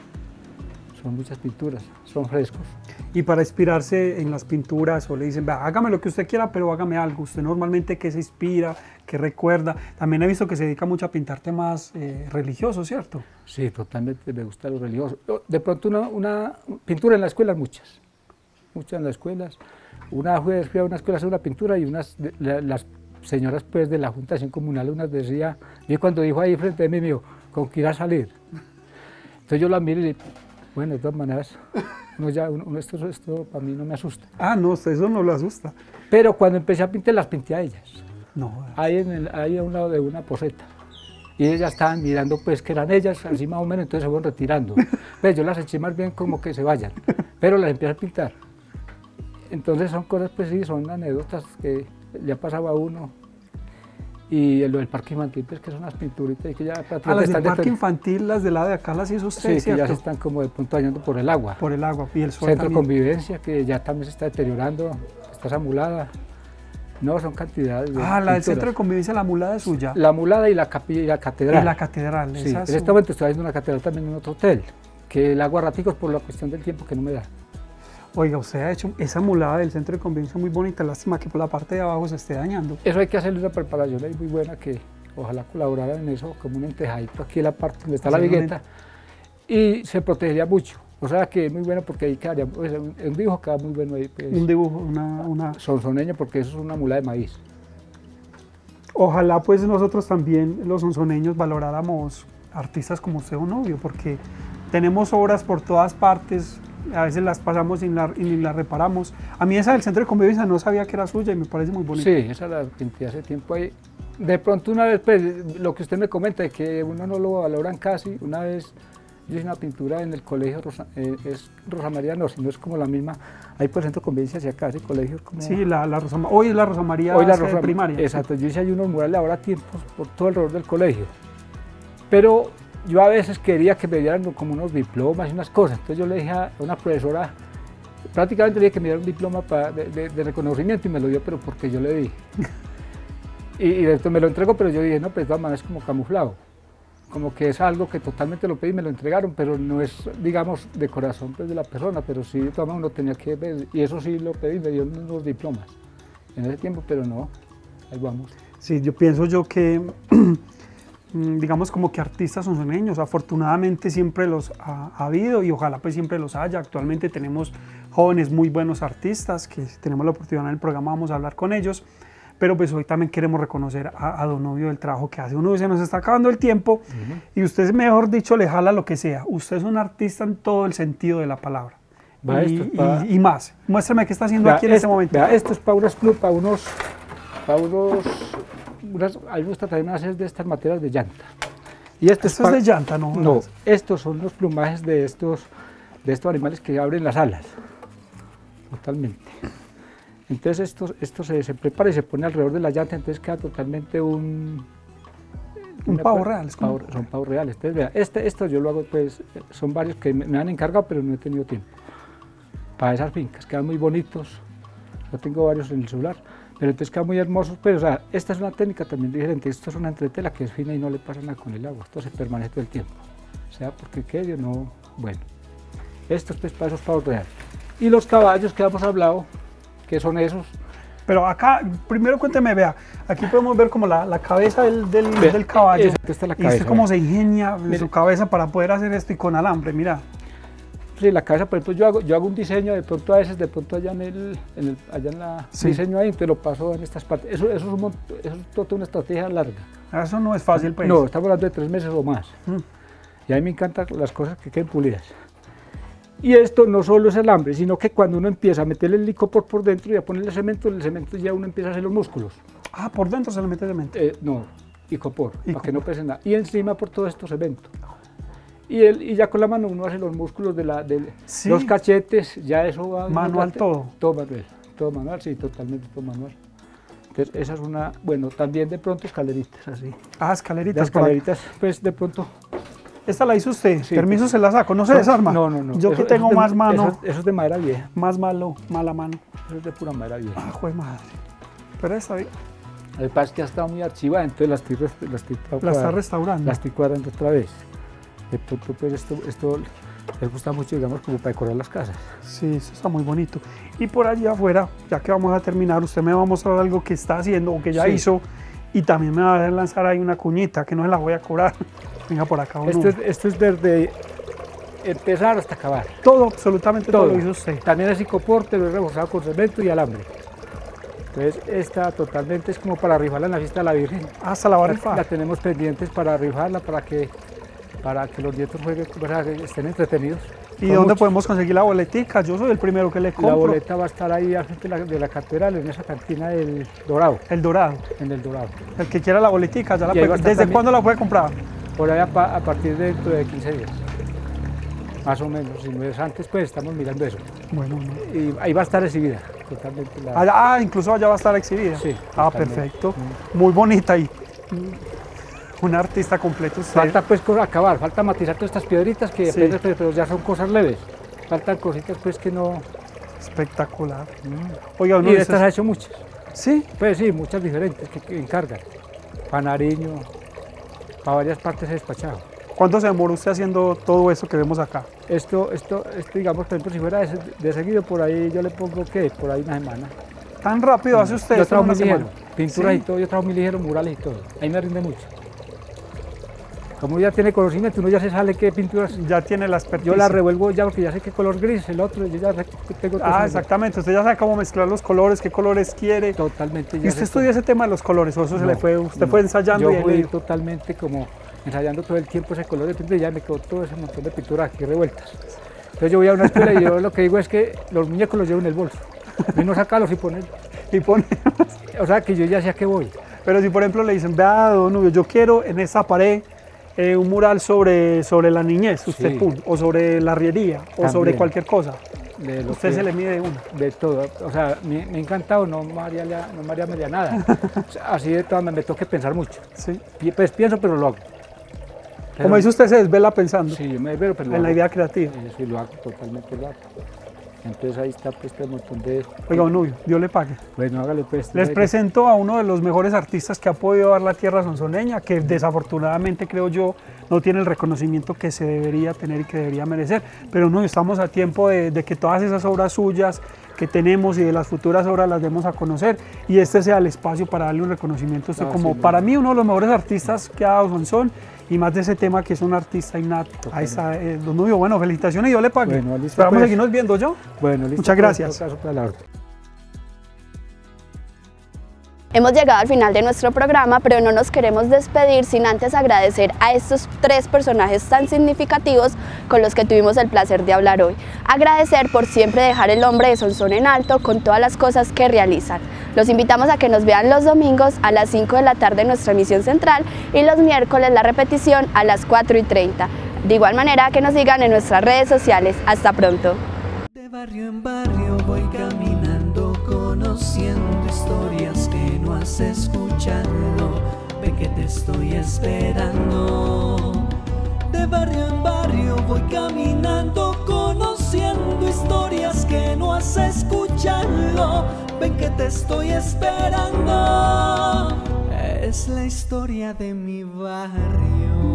Speaker 6: Son muchas pinturas, son frescos.
Speaker 3: Y para inspirarse en las pinturas, o le dicen, vea, hágame lo que usted quiera, pero hágame algo. Usted normalmente, ¿qué se inspira, qué recuerda? También he visto que se dedica mucho a pintar temas eh, religiosos, ¿cierto?
Speaker 6: Sí, totalmente, me gusta lo religioso. De pronto una, una pintura en las escuelas, muchas. Muchas en las escuelas. Una fue, fui a una escuela a hacer una pintura y unas, de, la, las señoras pues de la Junta de Acción Comunal, unas decía, y cuando dijo ahí frente a mí, me dijo, ¿con qué irá a salir? Entonces yo la miré y le dije, bueno, de todas maneras, no, ya, uno, esto, esto para mí no me asusta.
Speaker 3: Ah, no, eso no lo asusta.
Speaker 6: Pero cuando empecé a pintar, las pinté a ellas.
Speaker 3: No.
Speaker 6: Ahí, en el, ahí a un lado de una poseta. Y ellas estaban mirando pues que eran ellas, así más o menos, entonces se fueron retirando. Pues yo las eché más bien como que se vayan, pero las empecé a pintar. Entonces son cosas, pues sí, son anécdotas que le ha pasado a uno. Y lo del parque infantil, pues que son unas pinturitas que ya prácticamente
Speaker 3: ah, las del
Speaker 6: están
Speaker 3: parque
Speaker 6: de
Speaker 3: infantil, las de la de acá las hizo usted,
Speaker 6: sí,
Speaker 3: ¿cierto?
Speaker 6: que ya se están como de pronto dañando por el agua.
Speaker 3: Por el agua y el sol
Speaker 6: Centro
Speaker 3: también.
Speaker 6: de convivencia, que ya también se está deteriorando, está esa mulada. No, son cantidades de
Speaker 3: Ah, la del
Speaker 6: pinturas.
Speaker 3: centro de convivencia, la mulada es suya.
Speaker 6: La mulada y la capilla y la catedral.
Speaker 3: Y la catedral,
Speaker 6: sí,
Speaker 3: esa
Speaker 6: en
Speaker 3: su...
Speaker 6: este momento estoy haciendo una catedral también en otro hotel, que el agua raticos por la cuestión del tiempo que no me da.
Speaker 3: Oiga, usted ha hecho esa mulada del centro de convivencia muy bonita, lástima que por la parte de abajo se esté dañando.
Speaker 6: Eso hay que hacerle una preparación ahí muy buena, que ojalá colaboraran en eso, como un entejadito aquí en la parte donde está la vigueta, y se protegería mucho. O sea que es muy bueno porque ahí quedaría, pues, un dibujo queda muy bueno ahí. Pues,
Speaker 3: un dibujo, una... una...
Speaker 6: sonsoneño, porque eso es una mulada de maíz.
Speaker 3: Ojalá pues nosotros también, los sonsoneños, valoráramos artistas como usted o novio, porque tenemos obras por todas partes, a veces las pasamos y la, ni las reparamos. A mí esa del centro de convivencia no sabía que era suya y me parece muy bonita.
Speaker 6: Sí, esa la pinté hace tiempo ahí. De pronto una vez, pues, lo que usted me comenta, de que uno no lo valoran casi, una vez yo hice una pintura en el colegio, Rosa, eh, es Rosa María, no, si no es como la misma, ahí por el centro de convivencia hacia acá, ese colegio es como...
Speaker 3: Sí, la, la Rosa, hoy es la Rosa María
Speaker 6: hoy la Rosa,
Speaker 3: primaria.
Speaker 6: Exacto, yo hice ahí unos murales ahora a tiempos por todo alrededor del colegio, pero yo a veces quería que me dieran como unos diplomas y unas cosas, entonces yo le dije a una profesora, prácticamente le dije que me diera un diploma para, de, de, de reconocimiento y me lo dio, pero porque yo le di. y, y después me lo entregó, pero yo dije, no, pues de todas maneras es como camuflado. Como que es algo que totalmente lo pedí y me lo entregaron, pero no es, digamos, de corazón pues, de la persona, pero sí, de todas maneras uno tenía que ver, y eso sí lo pedí, me dieron unos diplomas en ese tiempo, pero no, ahí vamos.
Speaker 3: Sí, yo pienso yo que, digamos, como que artistas sonsoneños, afortunadamente siempre los ha, ha habido y ojalá pues siempre los haya. Actualmente tenemos jóvenes muy buenos artistas que si tenemos la oportunidad en el programa vamos a hablar con ellos. Pero pues hoy también queremos reconocer a, a don Novio el trabajo que hace. Uno se nos está acabando el tiempo uh-huh. y usted, mejor dicho, le jala lo que sea. Usted es un artista en todo el sentido de la palabra.
Speaker 6: Va,
Speaker 3: y,
Speaker 6: esto para...
Speaker 3: y, y más. Muéstrame qué está haciendo
Speaker 6: vea,
Speaker 3: aquí en
Speaker 6: esto,
Speaker 3: este momento.
Speaker 6: Vea, esto es para unos, para unos, para unos, unas, a mí me gusta también hacer de estas materias de llanta. Y esto,
Speaker 3: esto
Speaker 6: es, para,
Speaker 3: es de llanta, ¿no?
Speaker 6: No, estos son los plumajes de estos, de estos animales que abren las alas, totalmente. Entonces esto, esto se, se prepara y se pone alrededor de la llanta, entonces queda totalmente un...
Speaker 3: Un pavo real. Es
Speaker 6: pavo, son pavos reales. Entonces vea, este, esto yo lo hago, pues, son varios que me, me han encargado, pero no he tenido tiempo. Para esas fincas, quedan muy bonitos, yo tengo varios en el celular, pero entonces quedan muy hermosos, pero o sea, esta es una técnica también diferente, esto es una entretela que es fina y no le pasa nada con el agua, esto se permanece todo el tiempo. O sea, porque qué, no, bueno. Estos pues para esos pavos reales. Y los caballos que hemos hablado, que son esos.
Speaker 3: Pero acá, primero cuénteme, vea, aquí podemos ver como la, la cabeza del, del,
Speaker 6: Ve,
Speaker 3: del caballo.
Speaker 6: Esta es la cabeza.
Speaker 3: Y usted cómo se ingenia en
Speaker 6: Mire.
Speaker 3: su cabeza para poder hacer esto y con alambre, mira.
Speaker 6: Sí, la cabeza, por ejemplo, yo hago, yo hago un diseño, de pronto a veces, de pronto allá en el, en el allá en la
Speaker 3: sí.
Speaker 6: diseño ahí, te lo paso en estas partes. Eso, eso, es, un, eso es toda una estrategia larga.
Speaker 3: Eso no es fácil, pues.
Speaker 6: No, estamos hablando de tres meses o más.
Speaker 3: Mm.
Speaker 6: Y a mí me encantan las cosas que queden pulidas. Y esto no solo es alambre, sino que cuando uno empieza a meterle el licopor por dentro y a ponerle cemento, el cemento ya uno empieza a hacer los músculos.
Speaker 3: Ah, por dentro se le mete cemento.
Speaker 6: Eh, no, licopor, para que no pese nada. Y encima por todo esto cemento. Y, el, y ya con la mano uno hace los músculos de, la, de
Speaker 3: Sí.
Speaker 6: los cachetes, ya eso va...
Speaker 3: Manual todo.
Speaker 6: Todo manual, todo manual, sí, totalmente todo manual. Entonces esa es una, bueno, también de pronto escaleritas así.
Speaker 3: Ah, escaleritas.
Speaker 6: Las escaleritas, pues de pronto...
Speaker 3: Esta la hizo usted,
Speaker 6: Sí,
Speaker 3: permiso
Speaker 6: pues,
Speaker 3: se la saco, no se
Speaker 6: no,
Speaker 3: desarma.
Speaker 6: No, no, no.
Speaker 3: Yo
Speaker 6: Eso-
Speaker 3: que tengo
Speaker 6: eso es de-
Speaker 3: más mano,
Speaker 6: Eso, eso es de madera vieja,
Speaker 3: más malo, mala mano.
Speaker 6: eso es de pura madera vieja.
Speaker 3: Ah, jue madre. Pero esta bien,
Speaker 6: Lo que pasa es que ha estado muy archivada, entonces la estoy, rest- la estoy,
Speaker 3: la está
Speaker 6: cuadrando,
Speaker 3: restaurando.
Speaker 6: la estoy cuadrando otra vez. De pronto, pues esto, esto les gusta mucho, digamos, como para decorar las casas.
Speaker 3: Sí, eso está muy bonito. Y por allá afuera, ya que vamos a terminar, usted me va a mostrar algo que está haciendo o que ya
Speaker 6: Sí.
Speaker 3: hizo y también me va a lanzar ahí una cuñita que no se la voy a cobrar. Venga por acá. Don
Speaker 6: Esto
Speaker 3: Hugo.
Speaker 6: es, esto es desde empezar hasta acabar.
Speaker 3: Todo, absolutamente todo.
Speaker 6: Todo.
Speaker 3: lo hizo usted.
Speaker 6: También es psicoporte, lo he reforzado con cemento y alambre. Entonces esta totalmente es como para rifarla en la fiesta de la Virgen.
Speaker 3: Hasta la va a
Speaker 6: La,
Speaker 3: rifar.
Speaker 6: la tenemos pendientes para rifarla, para que, para que los nietos jueguen, o sea, que estén entretenidos.
Speaker 3: ¿Y
Speaker 6: Son
Speaker 3: dónde
Speaker 6: muchos.
Speaker 3: podemos conseguir la boletica? Yo soy el primero que le
Speaker 6: La
Speaker 3: compro.
Speaker 6: boleta va a estar ahí al frente de la, de la catedral, en esa cantina del Dorado,
Speaker 3: El dorado.
Speaker 6: en el Dorado.
Speaker 3: El que quiera la boletica, ya la
Speaker 6: Y ahí
Speaker 3: puede-
Speaker 6: va a estar
Speaker 3: ¿Desde
Speaker 6: también-
Speaker 3: cuándo la puede comprar?
Speaker 6: Por ahí a, pa- a partir de dentro de quince días. Más o menos, si no es antes, pues estamos mirando eso.
Speaker 3: Bueno, no.
Speaker 6: Y ahí va a estar exhibida totalmente la...
Speaker 3: Allá- ah, incluso allá va a estar exhibida.
Speaker 6: Sí,
Speaker 3: Ah,
Speaker 6: totalmente.
Speaker 3: perfecto. Muy bonita y un artista completo usted.
Speaker 6: Falta pues co- acabar, falta matizar todas estas piedritas que
Speaker 3: Sí.
Speaker 6: apenas, pues, pero ya son cosas leves. Faltan cositas pues que no...
Speaker 3: Espectacular. Oiga, uno
Speaker 6: Y de
Speaker 3: dice-
Speaker 6: estas ha hecho muchas.
Speaker 3: Sí,
Speaker 6: Pues sí, muchas diferentes que, que encargan. Para Nariño, para varias partes he despachado.
Speaker 3: ¿cuánto se demoró usted haciendo todo eso que vemos acá?
Speaker 6: Esto, esto, esto digamos, por ejemplo, si fuera de, de seguido, por ahí yo le pongo, ¿qué? Por ahí una semana.
Speaker 3: ¿Tan rápido hace usted
Speaker 6: Yo
Speaker 3: esto en
Speaker 6: trabajo
Speaker 3: una
Speaker 6: muy ligero,
Speaker 3: semana?
Speaker 6: pinturas
Speaker 3: Sí.
Speaker 6: y todo, yo trabajo muy ligero, murales y todo. Ahí me rinde mucho. Como uno ya tiene conocimiento, uno ya se sale qué pinturas.
Speaker 3: Ya tiene la expertise.
Speaker 6: Yo la revuelvo ya porque ya sé qué color gris, el otro, yo ya re- tengo todo
Speaker 3: Ah,
Speaker 6: eso.
Speaker 3: exactamente. Usted ya sabe cómo mezclar los colores, qué colores quiere.
Speaker 6: Totalmente.
Speaker 3: ¿Y
Speaker 6: ya
Speaker 3: usted
Speaker 6: sé
Speaker 3: estudió ese tema de los colores o eso se
Speaker 6: No,
Speaker 3: le fue? Usted
Speaker 6: no.
Speaker 3: fue ensayando
Speaker 6: Yo
Speaker 3: y ahí le
Speaker 6: fui
Speaker 3: dijo.
Speaker 6: totalmente como ensayando todo el tiempo ese color de pintura y ya me quedó todo ese montón de pinturas aquí revueltas. Entonces yo voy a una escuela y yo lo que digo es que los muñecos los llevo en el bolso. Y no sacarlos y poner.
Speaker 3: Y pone-
Speaker 6: O sea que yo ya sé a qué voy.
Speaker 3: Pero si por ejemplo le dicen, vea, don Nubio, yo quiero en esa pared eh, un mural sobre, sobre la niñez, usted
Speaker 6: Sí.
Speaker 3: pum, o sobre la riería, o sobre
Speaker 6: También.
Speaker 3: cualquier cosa.
Speaker 6: De lo
Speaker 3: Usted
Speaker 6: que-
Speaker 3: se le mide una.
Speaker 6: De todo. O sea, me, me ha encantado, no me haría, la- no me haría media nada. O sea, así de todas maneras me tengo que pensar mucho.
Speaker 3: ¿Sí?
Speaker 6: Pi- Pues pienso, pero lo hago. Pero-
Speaker 3: Como dice usted, se desvela pensando
Speaker 6: Sí, yo me desvelo, pero lo
Speaker 3: en la
Speaker 6: hago.
Speaker 3: idea creativa.
Speaker 6: Eso, y lo hago, totalmente lo hago. Entonces ahí está pues este montón de...
Speaker 3: Oiga, don Nubio, Dios le pague.
Speaker 6: Bueno, hágale pues.
Speaker 3: Les
Speaker 6: Venga.
Speaker 3: presento a uno de los mejores artistas que ha podido dar la tierra sonsoneña, que desafortunadamente creo yo no tiene el reconocimiento que se debería tener y que debería merecer. Pero no, estamos a tiempo de, de que todas esas obras suyas que tenemos y de las futuras obras las demos a conocer y este sea el espacio para darle un reconocimiento a usted
Speaker 6: Ah,
Speaker 3: como
Speaker 6: sí,
Speaker 3: para
Speaker 6: no.
Speaker 3: mí uno de los mejores artistas que ha dado Sonsón y más de ese tema que es un artista innato. Ahí está, eh, don Nubio, bueno, felicitaciones y Dios le pague.
Speaker 6: Bueno, listo,
Speaker 3: Esperamos
Speaker 6: pues.
Speaker 3: seguirnos viendo yo.
Speaker 6: Bueno, listo.
Speaker 3: Muchas
Speaker 6: pues,
Speaker 3: gracias.
Speaker 6: en todo caso, para la orden.
Speaker 2: Hemos llegado al final de nuestro programa, pero no nos queremos despedir sin antes agradecer a estos tres personajes tan significativos con los que tuvimos el placer de hablar hoy. Agradecer por siempre dejar el nombre de Sonsón en alto con todas las cosas que realizan. Los invitamos a que nos vean los domingos a las cinco de la tarde en nuestra emisión central y los miércoles la repetición a las cuatro y treinta. De igual manera que nos sigan en nuestras redes sociales. Hasta pronto.
Speaker 1: De barrio en barrio voy caminando, conociendo historias que no has escuchado. Ve que te estoy esperando. De barrio en barrio voy caminando, conociendo historias que no has escuchado. Ven que te estoy esperando. Es la historia de mi barrio.